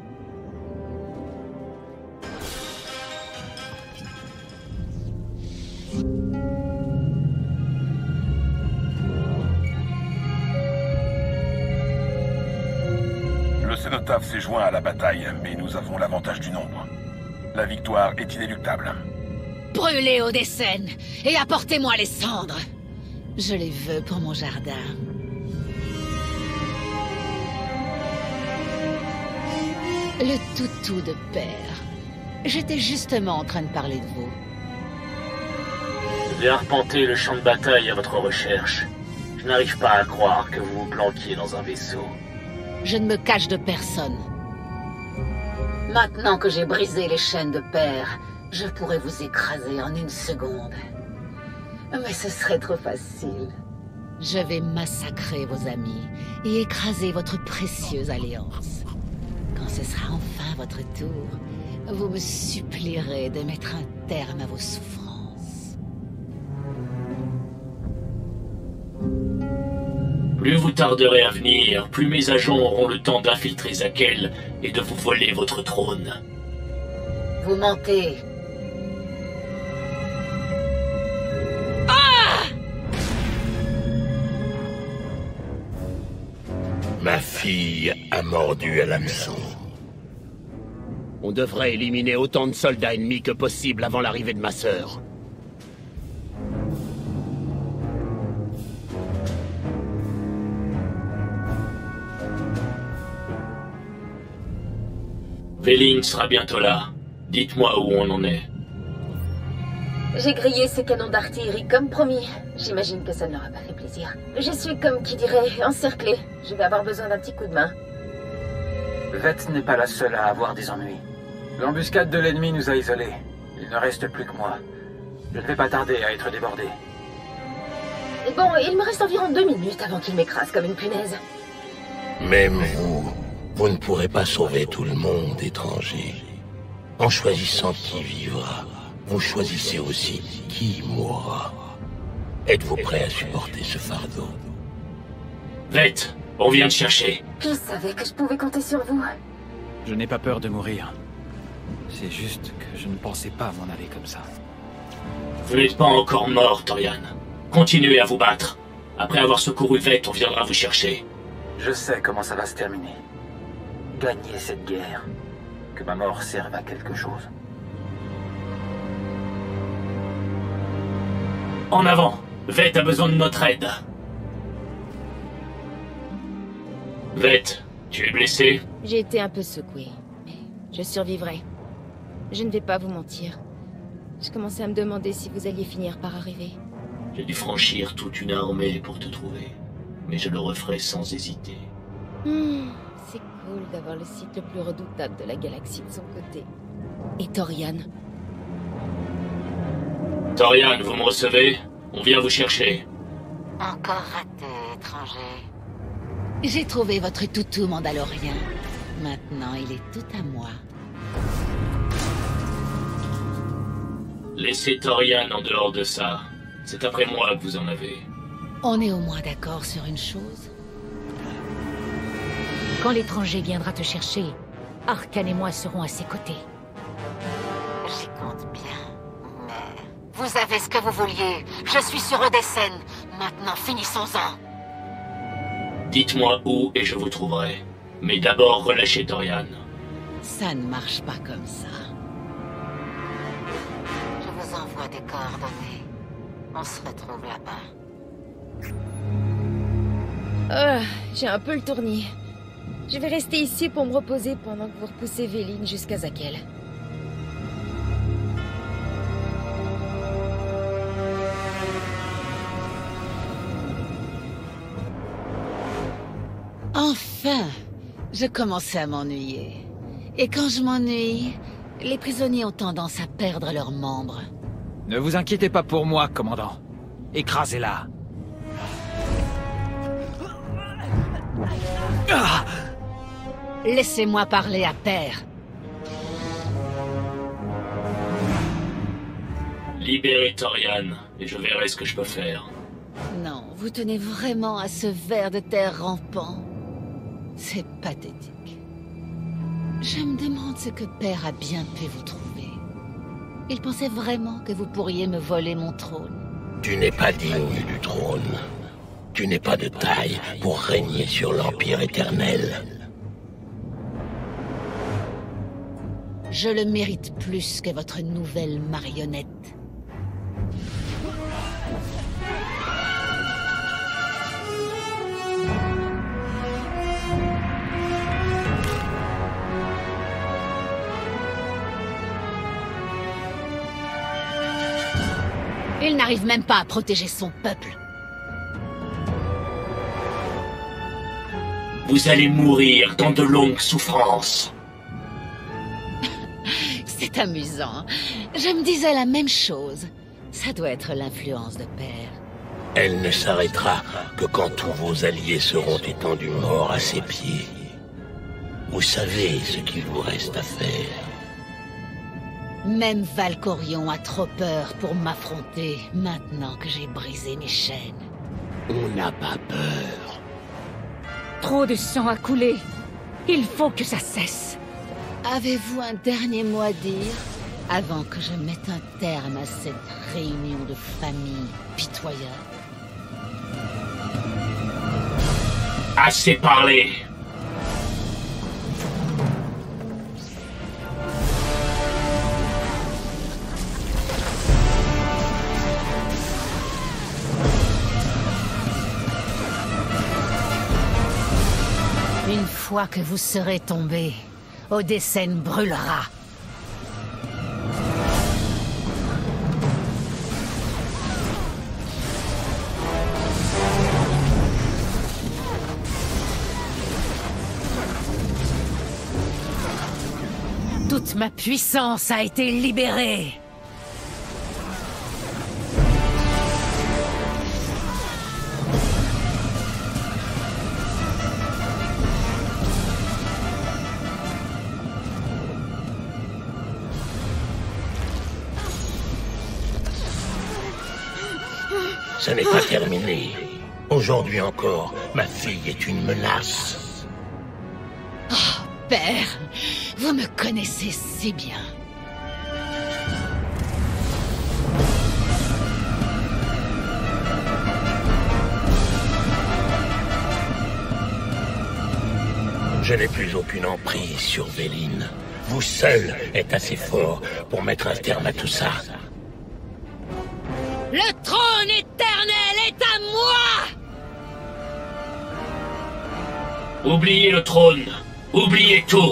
Le cénotaphe s'est joint à la bataille, mais nous avons l'avantage du nombre. La victoire est inéluctable. Brûlez Odessène et apportez-moi les cendres. Je les veux pour mon jardin. Le toutou de père. J'étais justement en train de parler de vous. Je vais arpenter le champ de bataille à votre recherche. Je n'arrive pas à croire que vous vous planquiez dans un vaisseau. Je ne me cache de personne. Maintenant que j'ai brisé les chaînes de père, je pourrais vous écraser en une seconde. Mais ce serait trop facile. Je vais massacrer vos amis et écraser votre précieuse alliance. Quand ce sera enfin votre tour, vous me supplierez de mettre un terme à vos souffrances. Plus vous tarderez à venir, plus mes agents auront le temps d'infiltrer Zakel et de vous voler votre trône. Vous mentez. Ma fille a mordu à l'hameçon. On devrait éliminer autant de soldats ennemis que possible avant l'arrivée de ma sœur. Véline sera bientôt là. Dites-moi où on en est. J'ai grillé ces canons d'artillerie comme promis. J'imagine que ça ne leur a pas fait plaisir. Je suis, comme qui dirait, encerclée. Je vais avoir besoin d'un petit coup de main. Vette n'est pas la seule à avoir des ennuis. L'embuscade de l'ennemi nous a isolés. Il ne reste plus que moi. Je ne vais pas tarder à être débordé. Et bon, il me reste environ deux minutes avant qu'il m'écrase comme une punaise. Même vous, vous ne pourrez pas sauver tout le monde, étranger. En choisissant qui vivra, vous choisissez aussi qui mourra. Êtes-vous prêt à supporter ce fardeau? Vette, on vient te chercher. Je savais que je pouvais compter sur vous. Je n'ai pas peur de mourir. C'est juste que je ne pensais pas m'en aller comme ça. Vous n'êtes pas encore mort, Torian. Continuez à vous battre. Après avoir secouru Vette, on viendra vous chercher. Je sais comment ça va se terminer. Gagner cette guerre. Que ma mort serve à quelque chose. En avant! Vette a besoin de notre aide. Vette, tu es blessé? J'ai été un peu secouée, mais je survivrai. Je ne vais pas vous mentir. Je commençais à me demander si vous alliez finir par arriver. J'ai dû franchir toute une armée pour te trouver. Mais je le referai sans hésiter. Hmm, c'est cool d'avoir le site le plus redoutable de la galaxie de son côté. Et Torian? Torian, vous me recevez? On vient vous chercher. Encore raté, étranger. J'ai trouvé votre toutou mandalorien. Maintenant, il est tout à moi. Laissez Torian en dehors de ça. C'est après moi que vous en avez. On est au moins d'accord sur une chose. Quand l'étranger viendra te chercher, Arcane et moi serons à ses côtés. J'y compte bien, mais... Vous avez ce que vous vouliez. Je suis sur Odessen. Maintenant, finissons-en. Dites-moi où et je vous trouverai. Mais d'abord, relâchez Torian. Ça ne marche pas comme ça. Je vous envoie des coordonnées. On se retrouve là-bas. Oh, j'ai un peu le tournis. Je vais rester ici pour me reposer pendant que vous repoussez Véline jusqu'à Zakel. Enfin, je commençais à m'ennuyer. Et quand je m'ennuie, les prisonniers ont tendance à perdre leurs membres. Ne vous inquiétez pas pour moi, commandant. Écrasez-la. Ah! Laissez-moi parler à Père. Libérez Torian, et je verrai ce que je peux faire. Non, vous tenez vraiment à ce ver de terre rampant. C'est pathétique. Je me demande ce que Père a bien pu vous trouver. Il pensait vraiment que vous pourriez me voler mon trône. Tu n'es pas digne du trône. Tu n'es pas de taille pour régner sur l'Empire éternel. Je le mérite plus que votre nouvelle marionnette. Il n'arrive même pas à protéger son peuple. Vous allez mourir dans de longues souffrances. C'est amusant. Je me disais la même chose. Ça doit être l'influence de Père. Elle ne s'arrêtera que quand tous vos alliés seront étendus morts à ses pieds. Vous savez ce qu'il vous reste à faire. Même Valkorion a trop peur pour m'affronter maintenant que j'ai brisé mes chaînes. On n'a pas peur. Trop de sang a coulé. Il faut que ça cesse. Avez-vous un dernier mot à dire avant que je mette un terme à cette réunion de famille pitoyable? Assez parlé. Une fois que vous serez tombé, Odessen brûlera. Toute ma puissance a été libérée. Ce n'est pas terminé. Aujourd'hui encore, ma fille est une menace. Oh, père, vous me connaissez si bien. Je n'ai plus aucune emprise sur Véline. Vous seul êtes assez fort pour mettre un terme à tout ça. Le trône éternel est à moi! Oubliez le trône. Oubliez tout.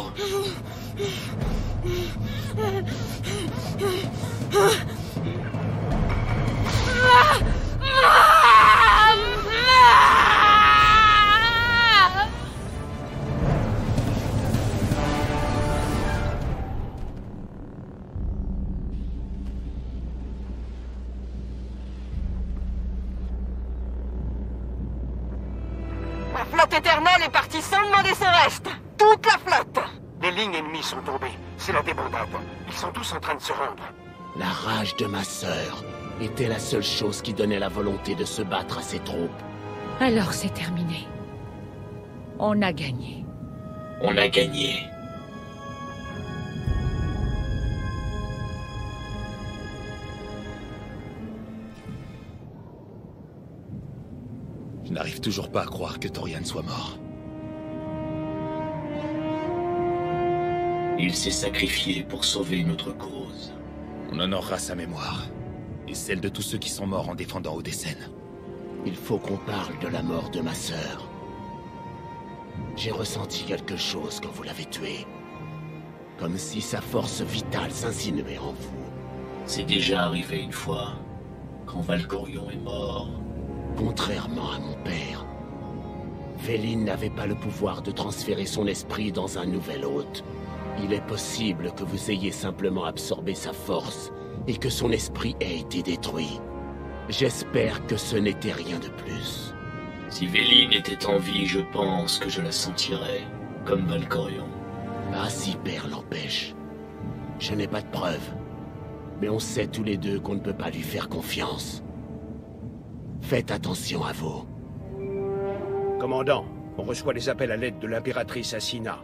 La flotte éternelle est partie sans demander son reste. Toute la flotte. Les lignes ennemies sont tombées. C'est la débandade. Ils sont tous en train de se rendre. La rage de ma sœur était la seule chose qui donnait la volonté de se battre à ses troupes. Alors c'est terminé. On a gagné. On a gagné. Je n'arrive toujours pas à croire que Torian soit mort. Il s'est sacrifié pour sauver notre cause. On honorera sa mémoire. Et celle de tous ceux qui sont morts en défendant Odessen. Il faut qu'on parle de la mort de ma sœur. J'ai ressenti quelque chose quand vous l'avez tuée. Comme si sa force vitale s'insinuait en vous. C'est déjà arrivé une fois. Quand Valkorion est mort. Contrairement à mon père, Véline n'avait pas le pouvoir de transférer son esprit dans un nouvel hôte. Il est possible que vous ayez simplement absorbé sa force et que son esprit ait été détruit. J'espère que ce n'était rien de plus. Si Véline était en vie, je pense que je la sentirais, comme Valkorion. Ah si père l'empêche. Je n'ai pas de preuves. Mais on sait tous les deux qu'on ne peut pas lui faire confiance. Faites attention à vous. Commandant, on reçoit des appels à l'aide de l'impératrice Asina.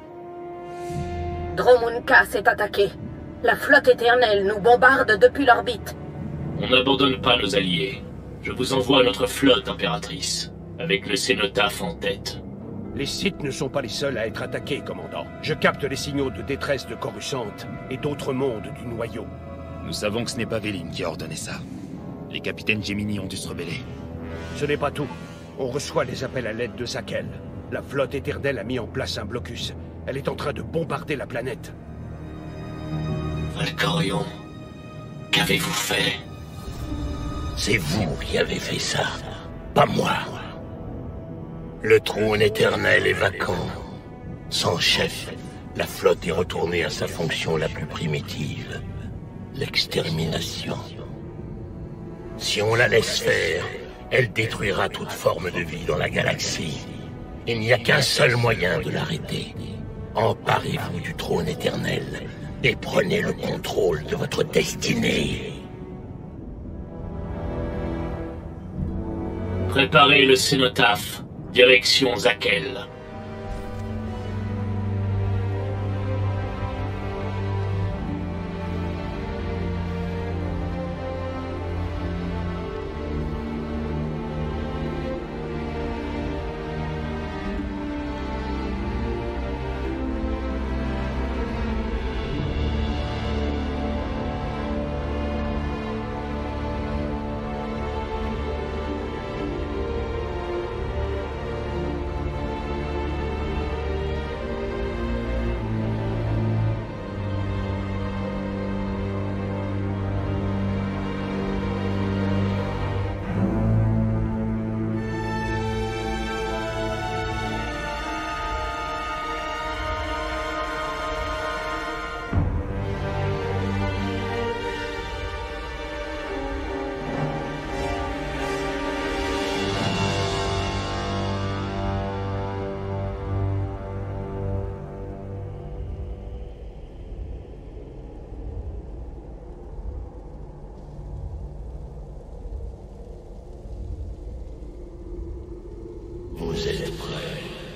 Dromunka s'est attaqué. La flotte éternelle nous bombarde depuis l'orbite. On n'abandonne pas nos alliés. Je vous envoie notre flotte, impératrice, avec le cénotaphe en tête. Les Sith ne sont pas les seuls à être attaqués, commandant. Je capte les signaux de détresse de Coruscant et d'autres mondes du noyau. Nous savons que ce n'est pas Véline qui a ordonné ça. Les capitaines Gemini ont dû se rebeller. Ce n'est pas tout. On reçoit des appels à l'aide de Zakel. La flotte éternelle a mis en place un blocus. Elle est en train de bombarder la planète. Valkorion, qu'avez-vous fait? C'est vous qui avez fait ça, pas moi. Le trône éternel est vacant. Sans chef, la flotte est retournée à sa fonction la plus primitive, l'extermination. Si on la laisse faire, elle détruira toute forme de vie dans la galaxie. Il n'y a qu'un seul moyen de l'arrêter. Emparez-vous du trône éternel et prenez le contrôle de votre destinée. Préparez le cénotaphe, direction Zakel. vous êtes prêts.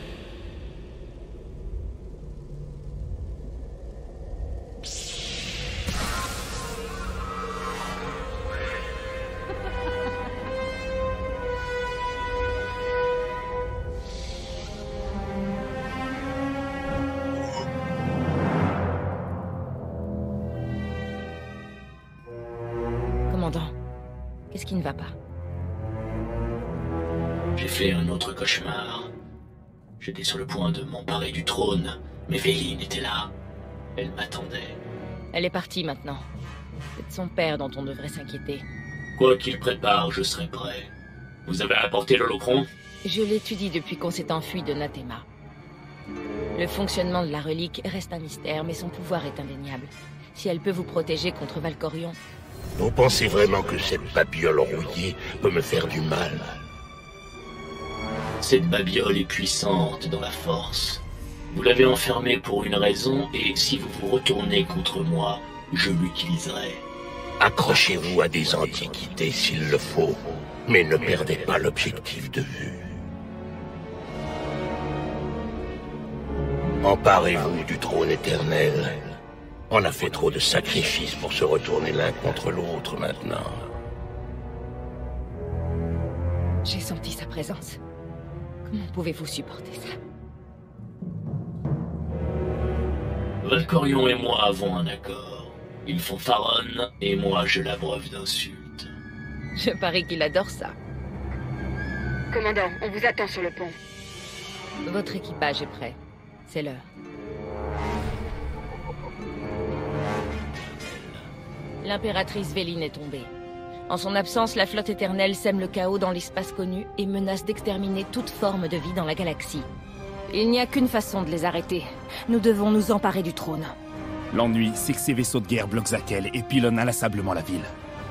Commandant, qu'est-ce qui ne va pas? J'ai fait un autre cauchemar. J'étais sur le point de m'emparer du trône, mais Véline était là. Elle m'attendait. Elle est partie maintenant. C'est de son père dont on devrait s'inquiéter. Quoi qu'il prépare, je serai prêt. Vous avez apporté l'holocron? Je l'étudie depuis qu'on s'est enfui de Nathema. Le fonctionnement de la relique reste un mystère, mais son pouvoir est indéniable. Si elle peut vous protéger contre Valkorion... Vous pensez vraiment que cette babiole rouillée peut me faire du mal? Cette babiole est puissante dans la force. Vous l'avez enfermée pour une raison, et si vous vous retournez contre moi, je l'utiliserai. Accrochez-vous à des antiquités s'il le faut, mais ne perdez pas l'objectif de vue. Emparez-vous du trône éternel. On a fait trop de sacrifices pour se retourner l'un contre l'autre maintenant. J'ai senti sa présence. Comment pouvez-vous supporter ça? Valkorion et moi avons un accord. Ils font Faron, et moi je l'abreuve d'insultes. Je parie qu'il adore ça. Commandant, on vous attend sur le pont. Votre équipage est prêt. C'est l'heure. L'impératrice Véline est tombée. En son absence, la flotte éternelle sème le chaos dans l'espace connu et menace d'exterminer toute forme de vie dans la galaxie. Il n'y a qu'une façon de les arrêter. Nous devons nous emparer du trône. L'ennui, c'est que ces vaisseaux de guerre bloquent Zakel et pilonnent inlassablement la ville.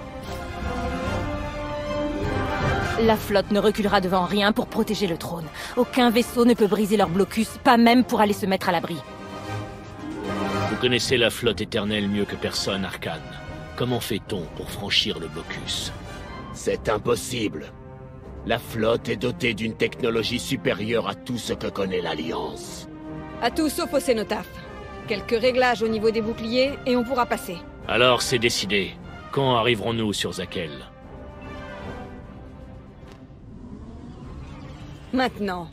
La flotte ne reculera devant rien pour protéger le trône. Aucun vaisseau ne peut briser leur blocus, pas même pour aller se mettre à l'abri. Vous connaissez la flotte éternelle mieux que personne, Arcane. Comment fait-on pour franchir le blocus? C'est impossible. La flotte est dotée d'une technologie supérieure à tout ce que connaît l'Alliance. À tout sauf au cénotaphe. Quelques réglages au niveau des boucliers et on pourra passer. Alors c'est décidé. Quand arriverons-nous sur Zakel? Maintenant.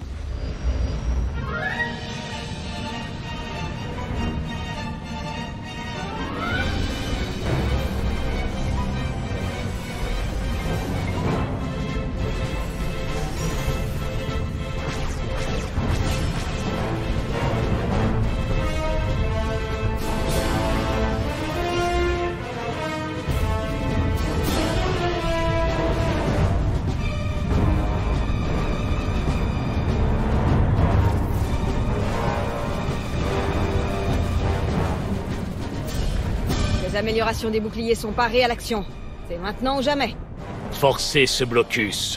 Les améliorations des boucliers sont parées à l'action. C'est maintenant ou jamais. Forcez ce blocus.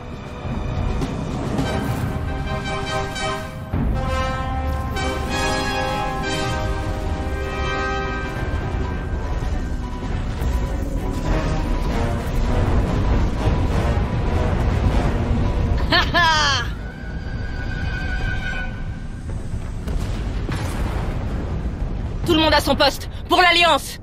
Tout le monde à son poste, pour l'Alliance!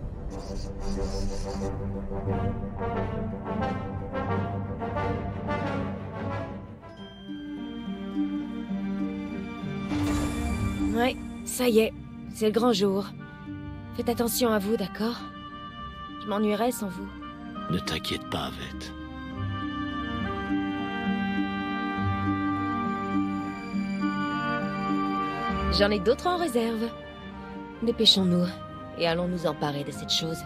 Ouais, ça y est, c'est le grand jour. Faites attention à vous, d'accord? Je m'ennuierais sans vous. Ne t'inquiète pas, Vette. J'en ai d'autres en réserve. Dépêchons-nous, et allons nous emparer de cette chose.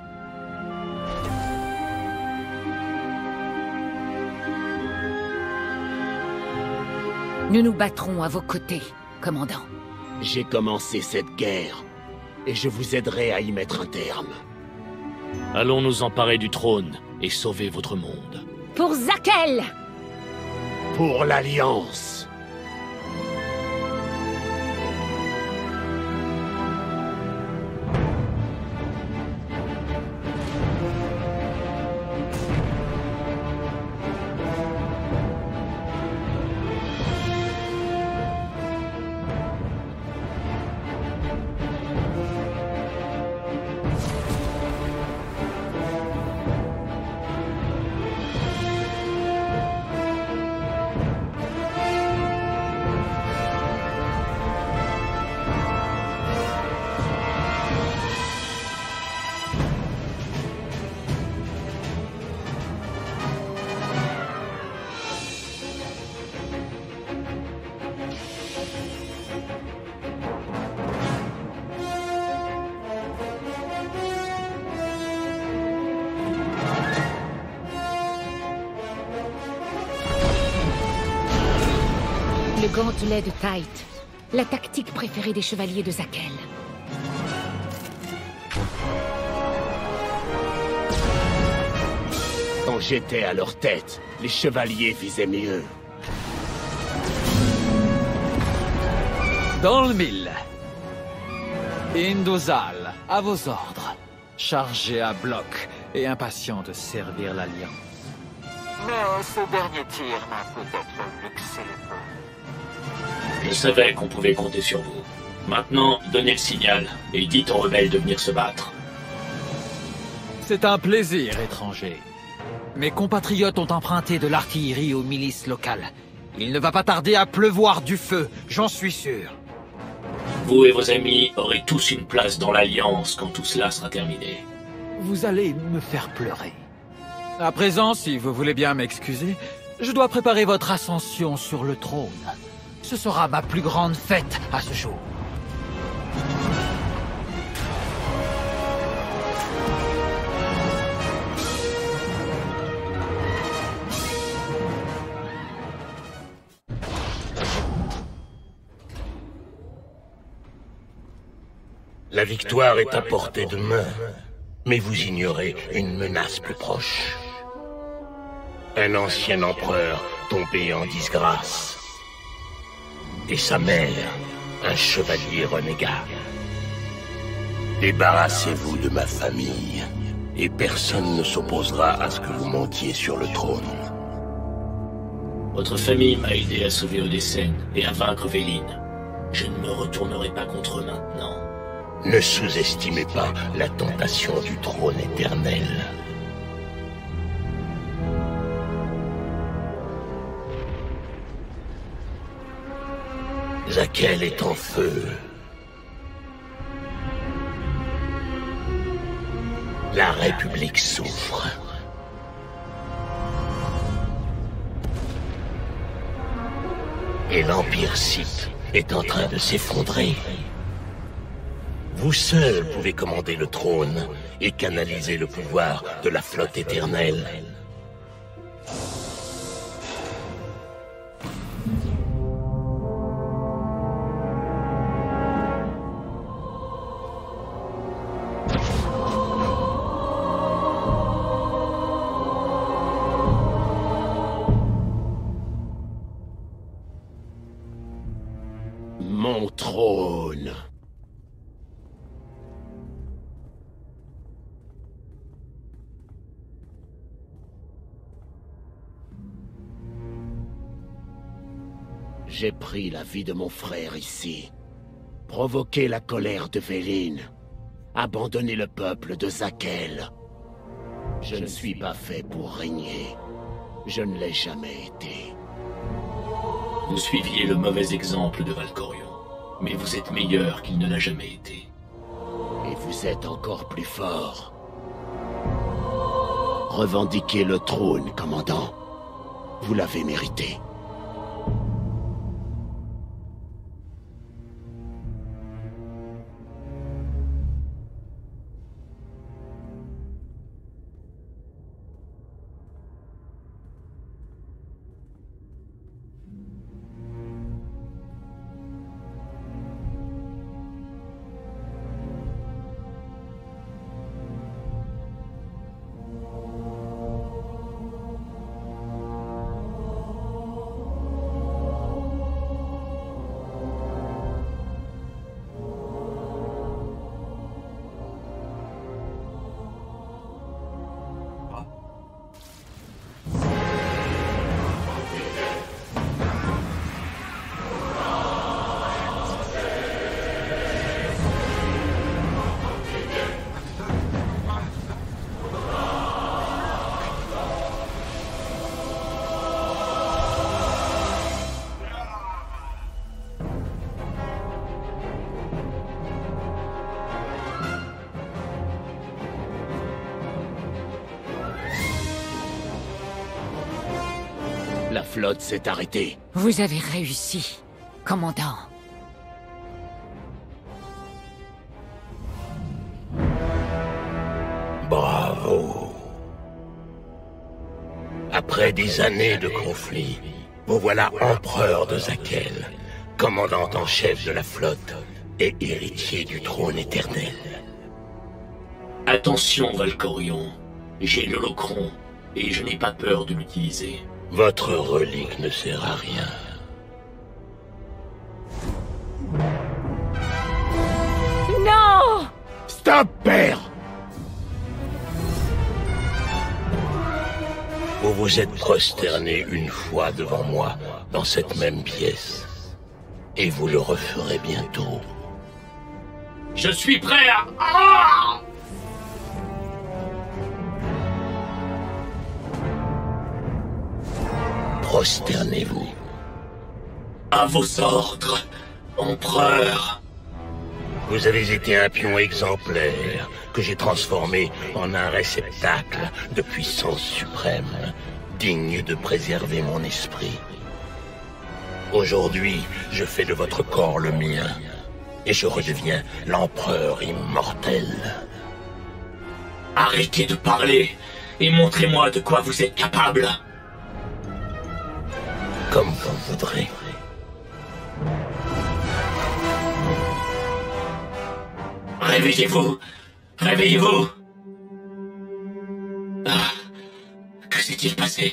Nous nous battrons à vos côtés, commandant. J'ai commencé cette guerre, et je vous aiderai à y mettre un terme. Allons nous emparer du trône et sauver votre monde. Pour Zakel! Pour l'Alliance! Le gantelet de Taït. La tactique préférée des chevaliers de Zakel. Quand j'étais à leur tête, les chevaliers visaient mieux. Dans le mille. Indozal, à vos ordres. Chargé à bloc et impatient de servir l'Alliance. Mais ce dernier tir m'a peut-être luxé le peu. Je savais qu'on pouvait compter sur vous. Maintenant, donnez le signal et dites aux rebelles de venir se battre. C'est un plaisir, étranger. Mes compatriotes ont emprunté de l'artillerie aux milices locales. Il ne va pas tarder à pleuvoir du feu, j'en suis sûr. Vous et vos amis aurez tous une place dans l'Alliance quand tout cela sera terminé. Vous allez me faire pleurer. À présent, si vous voulez bien m'excuser, je dois préparer votre ascension sur le trône. Ce sera ma plus grande fête à ce jour. La victoire est à portée de main, mais vous ignorez une menace plus proche. Un ancien empereur tombé en disgrâce. Et sa mère, un chevalier renégat. Débarrassez-vous de ma famille, et personne ne s'opposera à ce que vous montiez sur le trône. Votre famille m'a aidé à sauver Odessène et à vaincre Véline. Je ne me retournerai pas contre eux maintenant. Ne sous-estimez pas la tentation du trône éternel. Zakel est en feu. La République souffre. Et l'Empire Sith est en train de s'effondrer. Vous seul pouvez commander le trône et canaliser le pouvoir de la flotte éternelle. Mon trône. J'ai pris la vie de mon frère ici, provoqué la colère de Véline, abandonné le peuple de Zakel. Je ne suis pas fait pour régner. Je ne l'ai jamais été. Vous suiviez le mauvais exemple de Valkorion, mais vous êtes meilleur qu'il ne l'a jamais été. Et vous êtes encore plus fort. Revendiquez le trône, commandant. Vous l'avez mérité. La flotte s'est arrêtée. Vous avez réussi, commandant. Bravo. Après des années de conflits, Vous voilà empereur de Zakel, commandant en chef de la flotte et héritier du trône éternel. Attention, Valkorion. J'ai l'holocron, et je n'ai pas peur de l'utiliser. Votre relique ne sert à rien. Non! Stop, père! Vous vous êtes prosterné une fois devant moi, dans cette même pièce. Et vous le referez bientôt. Je suis prêt à... Ah! Prosternez-vous. À vos ordres, empereur. Vous avez été un pion exemplaire, que j'ai transformé en un réceptacle de puissance suprême, digne de préserver mon esprit. Aujourd'hui, je fais de votre corps le mien, et je redeviens l'empereur immortel. Arrêtez de parler, et montrez-moi de quoi vous êtes capable. Comme vous voudrez. Réveillez-vous! Réveillez-vous! Ah, que s'est-il passé?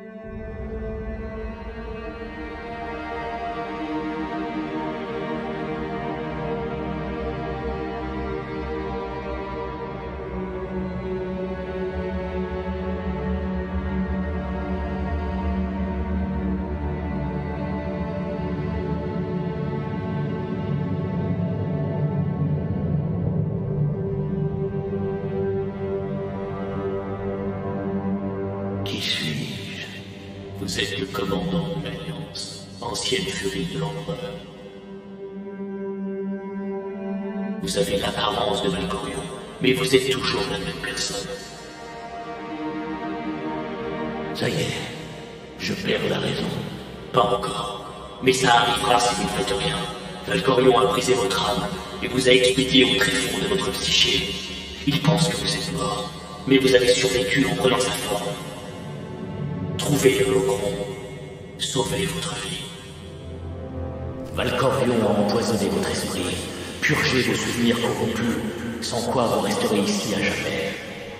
Vous êtes le commandant de l'Alliance, ancienne furie de l'Empereur. Vous avez l'apparence de Valkorion, mais vous êtes toujours la même personne. Ça y est, je perds la raison. Pas encore. Mais ça arrivera si vous ne faites rien. Valkorion a brisé votre âme et vous a expédié au tréfonds de votre psyché. Il pense que vous êtes mort, mais vous avez survécu en prenant sa forme. Trouvez l'holocron. Sauvez votre vie. Valkorion a empoisonné votre esprit, purgé vos souvenirs corrompus, sans quoi vous resterez ici à jamais.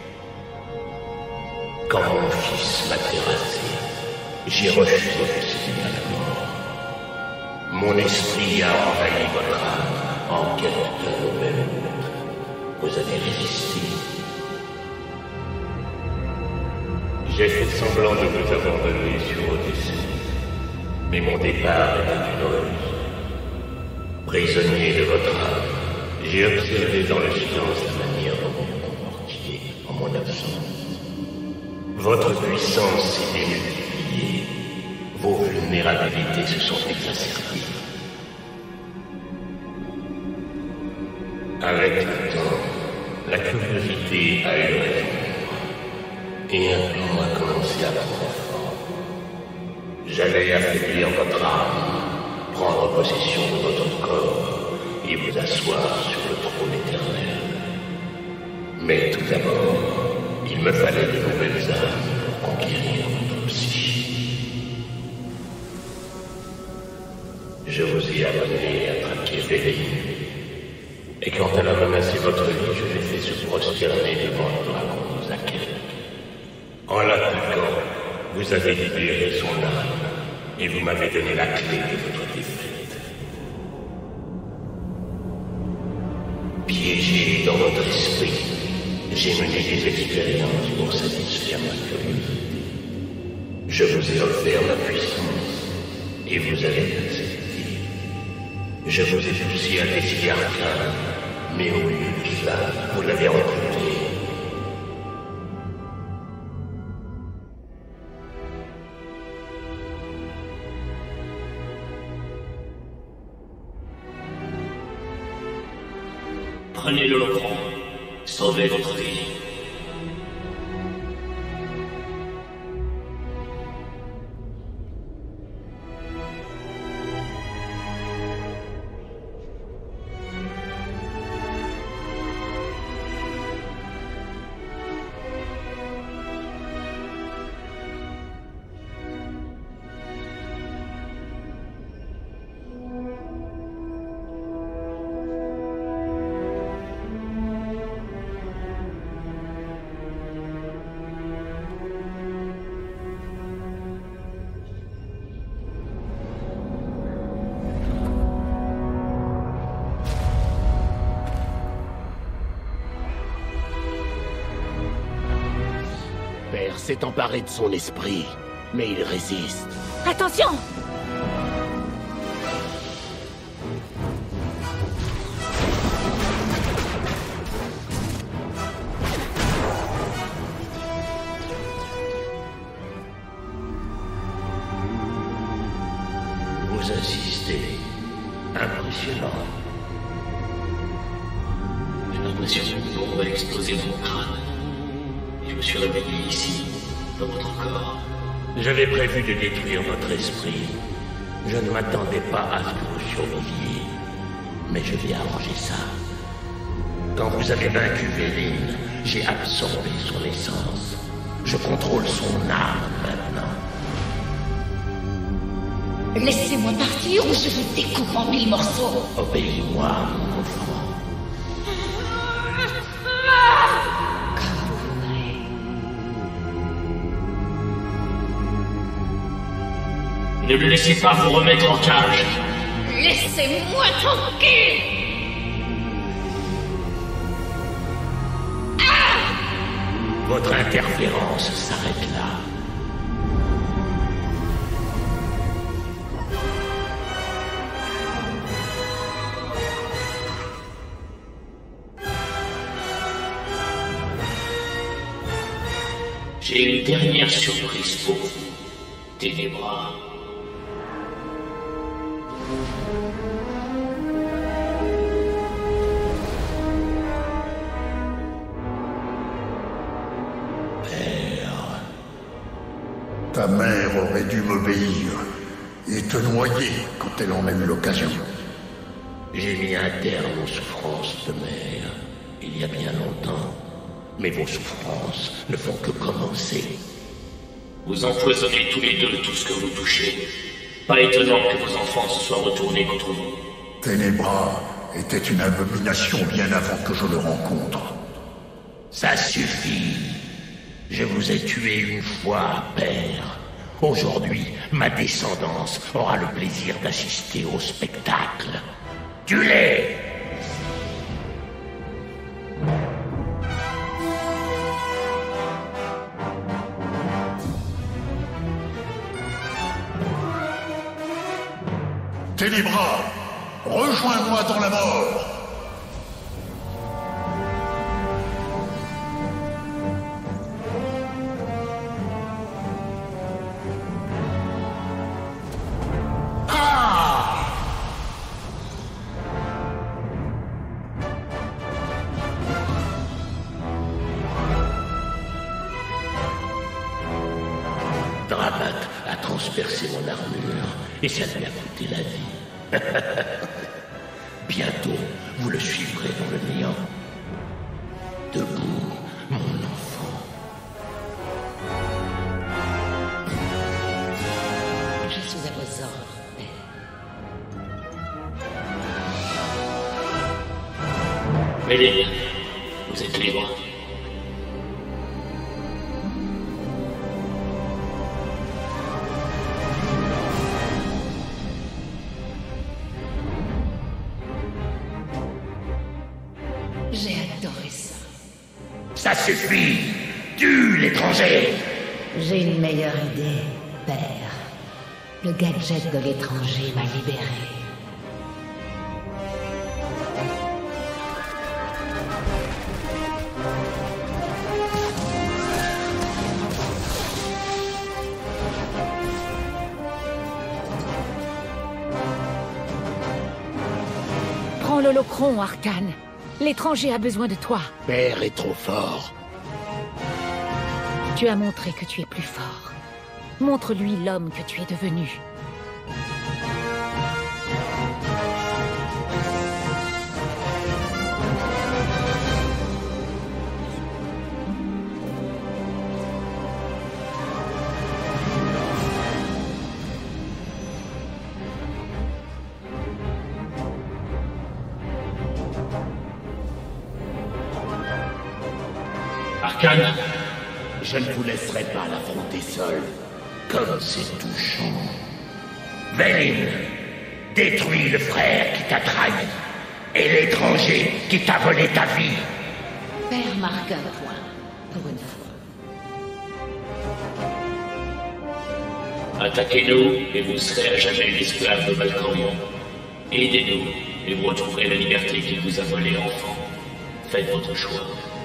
Quand mon fils m'a terrassé, j'ai refusé de céder à la mort. Mon esprit a envahi votre âme en quête de nouvelles routes. Vous avez résisté. J'ai fait semblant de vous abandonner sur Odyssée, mais mon départ était une ruse. Prisonnier de votre âme, j'ai observé dans le silence la manière dont vous vous comportiez en mon absence. Votre puissance s'est démultipliée, vos vulnérabilités se sont exacerbées. Avec le temps, la curiosité a eu raison. Et un plan a commencé à prendre forme. J'allais affaiblir votre âme, prendre possession de votre corps et vous asseoir sur le trône éternel. Mais tout d'abord, il me fallait de nouvelles armes pour conquérir votre psyché. Je vous ai amené à traquer Véline. Et quand elle a menacé votre vie, je l'ai fait se prosterner devant le dragon de Zakel. En l'attaquant, vous avez libéré son âme et vous m'avez donné la clé de votre défaite. Piégé dans votre esprit, j'ai mené des expériences pour satisfaire ma curiosité. Je vous ai offert ma puissance et vous avez accepté. Je vous ai poussé à décider arcane, mais au lieu de cela, vous l'avez recruté. Prenez l'holocron. Sauvez votre vie. s'est emparé de son esprit, mais il résiste. Attention! Vous insistez. Impressionnant. J'ai l'impression qu'une bombe a explosé dans mon crâne. Et je me suis réveillé ici, dans votre corps. J'avais prévu de détruire votre esprit. Je ne m'attendais pas à ce que vous surviviez. Mais je vais arranger ça. Quand vous avez vaincu Véline, j'ai absorbé son essence. Je contrôle son âme maintenant. Laissez-moi partir ou je vous découpe en mille morceaux. Obéis-moi, mon enfant. Ne le laissez pas vous remettre en cage. Laissez-moi tranquille. Ah! Votre interférence s'arrête là. J'ai une dernière surprise pour vous, Ténébra. Père, ta mère aurait dû m'obéir et te noyer quand elle en a eu l'occasion. J'ai mis un terme aux souffrances de mère, il y a bien longtemps. Mais vos souffrances ne font que commencer. Vous empoisonnez tous les deux tout ce que vous touchez. Pas étonnant que vos enfants se soient retournés contre vous. Ténébra était une abomination bien avant que je le rencontre. Ça suffit. Je vous ai tué une fois, père. Aujourd'hui, ma descendance aura le plaisir d'assister au spectacle. Tuez-les! Ténébra, rejoins-moi dans la mort. Ah! Drabat a transpercé mon armure et ça lui a coûté la vie. Bientôt, vous le suivrez dans le néant. Debout, mon enfant. Je suis à vos ordres, père. Véline, vous êtes libre. J'ai adoré ça. Ça suffit! Tue l'étranger! J'ai une meilleure idée, père. Le gadget de l'étranger m'a libéré. Prends l'holocron, Arcane. L'étranger a besoin de toi. Père est trop fort. Tu as montré que tu es plus fort. Montre-lui l'homme que tu es devenu. Arcane, je ne vous laisserai pas l'affronter seul. comme c'est touchant. Véline, détruis le frère qui t'a trahi et l'étranger qui t'a volé ta vie. Père marque un point, pour une fois. Attaquez-nous et vous serez à jamais l'esclave de Valkorion. Aidez-nous et vous retrouverez la liberté qu'il vous a volée enfant. Faites votre choix.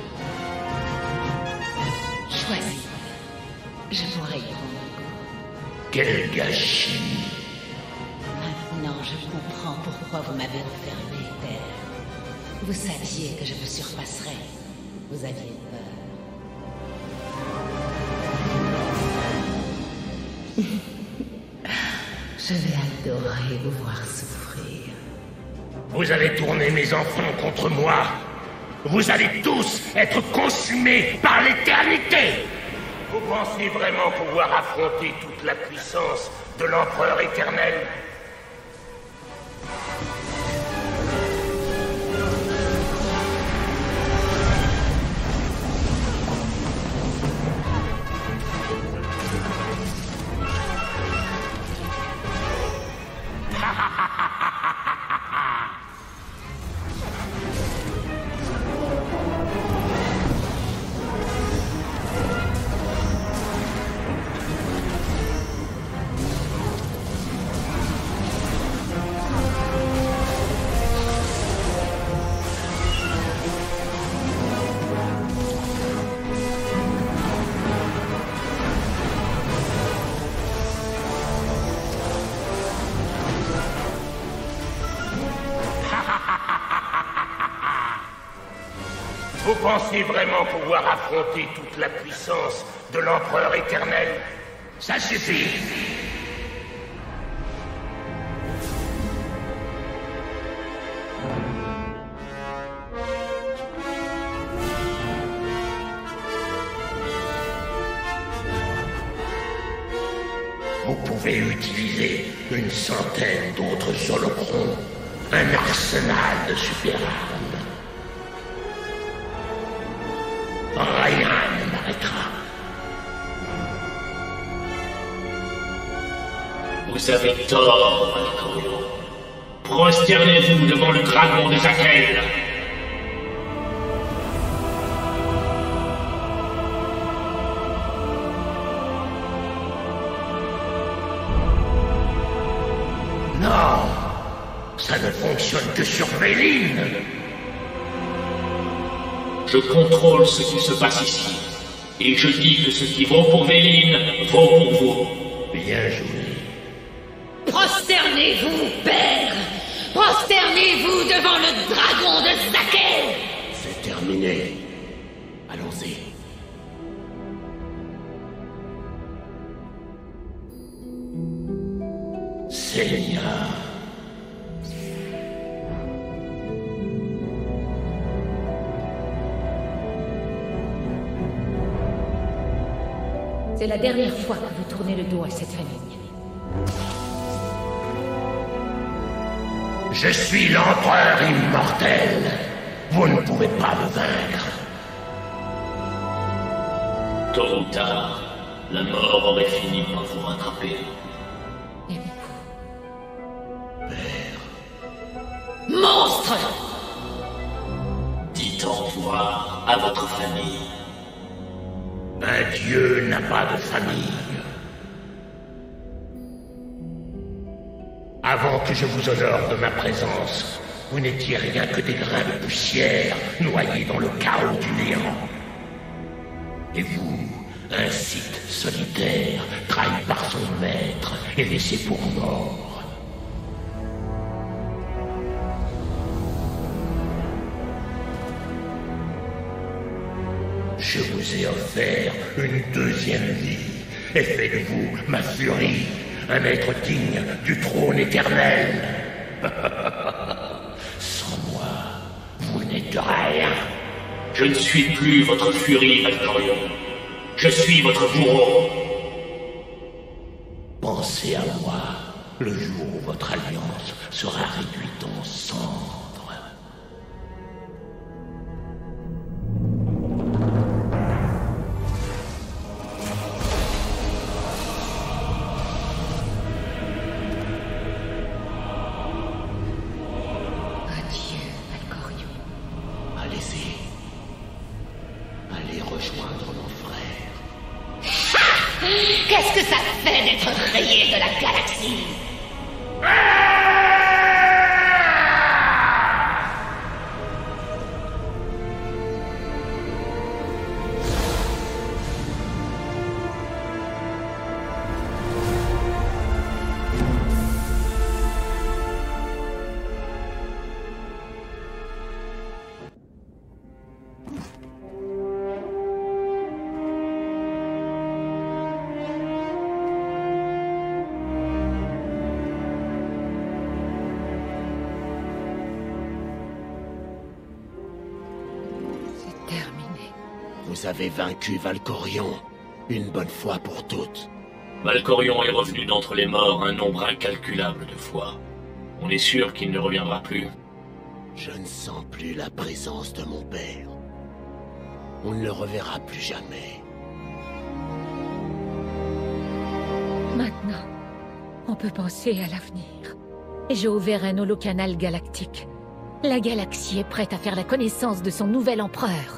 Choisis. Je pourrais y prendre. Quel gâchis! Maintenant, je comprends pourquoi vous m'avez enfermé, Père. Vous saviez que je vous surpasserais. Vous aviez peur. Je vais adorer vous voir souffrir. Vous avez tourné mes enfants contre moi. Vous allez tous être consumés par l'éternité. Vous pensez vraiment pouvoir affronter toute la puissance de l'Empereur éternel? Vous pensez vraiment pouvoir affronter toute la puissance de l'Empereur éternel? Ça suffit! Vous pouvez utiliser une centaine d'autres holocrons, un arsenal de super-armes. Rien ne m'arrêtera. Vous avez tort, Valkorion. Prosternez-vous devant le dragon de Zakel. Non, ça ne fonctionne que sur Véline. Je contrôle ce qui se passe ici. Et je dis que ce qui vaut pour Véline vaut pour vous. Bien joué. Prosternez-vous, Père! Prosternez-vous devant le dragon de Zakel! C'est terminé. Allons-y. Seigneur. C'est la dernière fois que vous tournez le dos à cette famille. Je suis l'empereur immortel. Vous ne pouvez pas me vaincre. Tôt ou tard, la mort aurait fini par vous rattraper. Et Père. Monstre! Dites au revoir à votre famille. Un dieu n'a pas de famille. Avant que je vous honore de ma présence, vous n'étiez rien que des grains de poussière noyés dans le chaos du néant. Et vous, un site solitaire, trahi par son maître et laissé pour mort. Je vous ai offert une deuxième vie et fait de vous ma furie, un être digne du trône éternel. Sans moi, vous n'êtes rien. Je ne suis plus votre furie, Valkorion. Je suis votre bourreau. Pensez à moi le jour où votre alliance sera réduite en cendres. Qu'est-ce que ça fait d'être meurtriers de la galaxie. Vous avez vaincu Valkorion, une bonne fois pour toutes. Valkorion est revenu d'entre les morts un nombre incalculable de fois. On est sûr qu'il ne reviendra plus. Je ne sens plus la présence de mon père. On ne le reverra plus jamais. Maintenant, on peut penser à l'avenir. J'ai ouvert un holocanal galactique. La galaxie est prête à faire la connaissance de son nouvel empereur.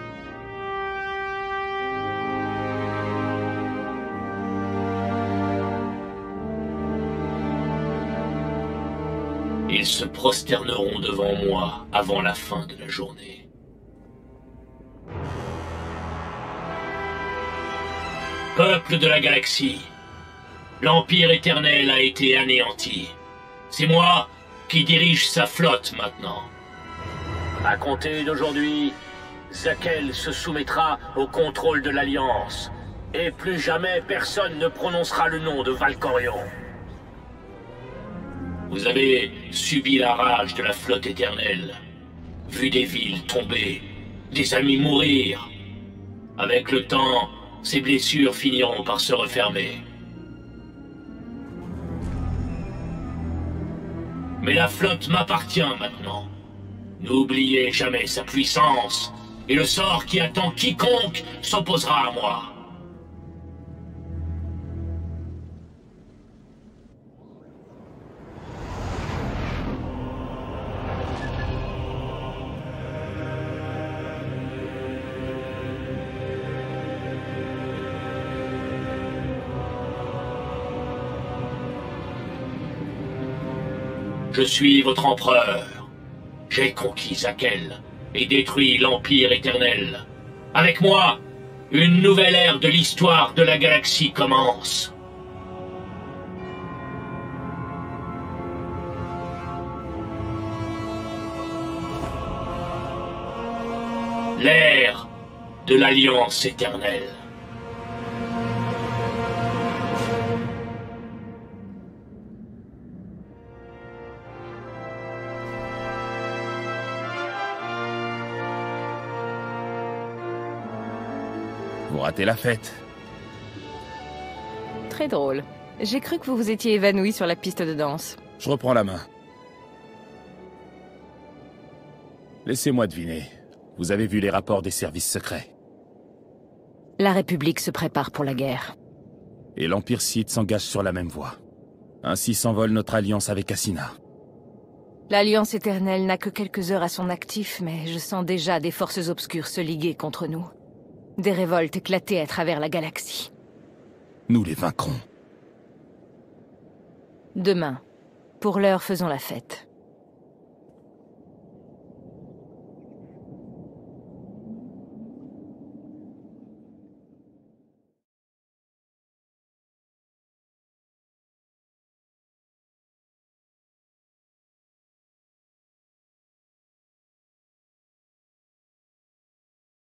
Ils se prosterneront devant moi avant la fin de la journée. Peuple de la galaxie, l'Empire éternel a été anéanti. C'est moi qui dirige sa flotte maintenant. À compter d'aujourd'hui, Zakel se soumettra au contrôle de l'Alliance. Et plus jamais personne ne prononcera le nom de Valkorion. Vous avez subi la rage de la flotte éternelle, vu des villes tomber, des amis mourir. Avec le temps, ces blessures finiront par se refermer. Mais la flotte m'appartient maintenant. N'oubliez jamais sa puissance, et le sort qui attend quiconque s'opposera à moi. Je suis votre empereur. J'ai conquis Zakel et détruit l'Empire éternel. Avec moi, une nouvelle ère de l'histoire de la galaxie commence. L'ère de l'Alliance éternelle. Vous ratez la fête. Très drôle. J'ai cru que vous vous étiez évanoui sur la piste de danse. Je reprends la main. Laissez-moi deviner. Vous avez vu les rapports des services secrets. La République se prépare pour la guerre. Et l'Empire Sith s'engage sur la même voie. Ainsi s'envole notre alliance avec Asina. L'Alliance éternelle n'a que quelques heures à son actif, mais je sens déjà des forces obscures se liguer contre nous. Des révoltes éclatées à travers la galaxie. Nous les vaincrons. Demain. Pour l'heure, faisons la fête.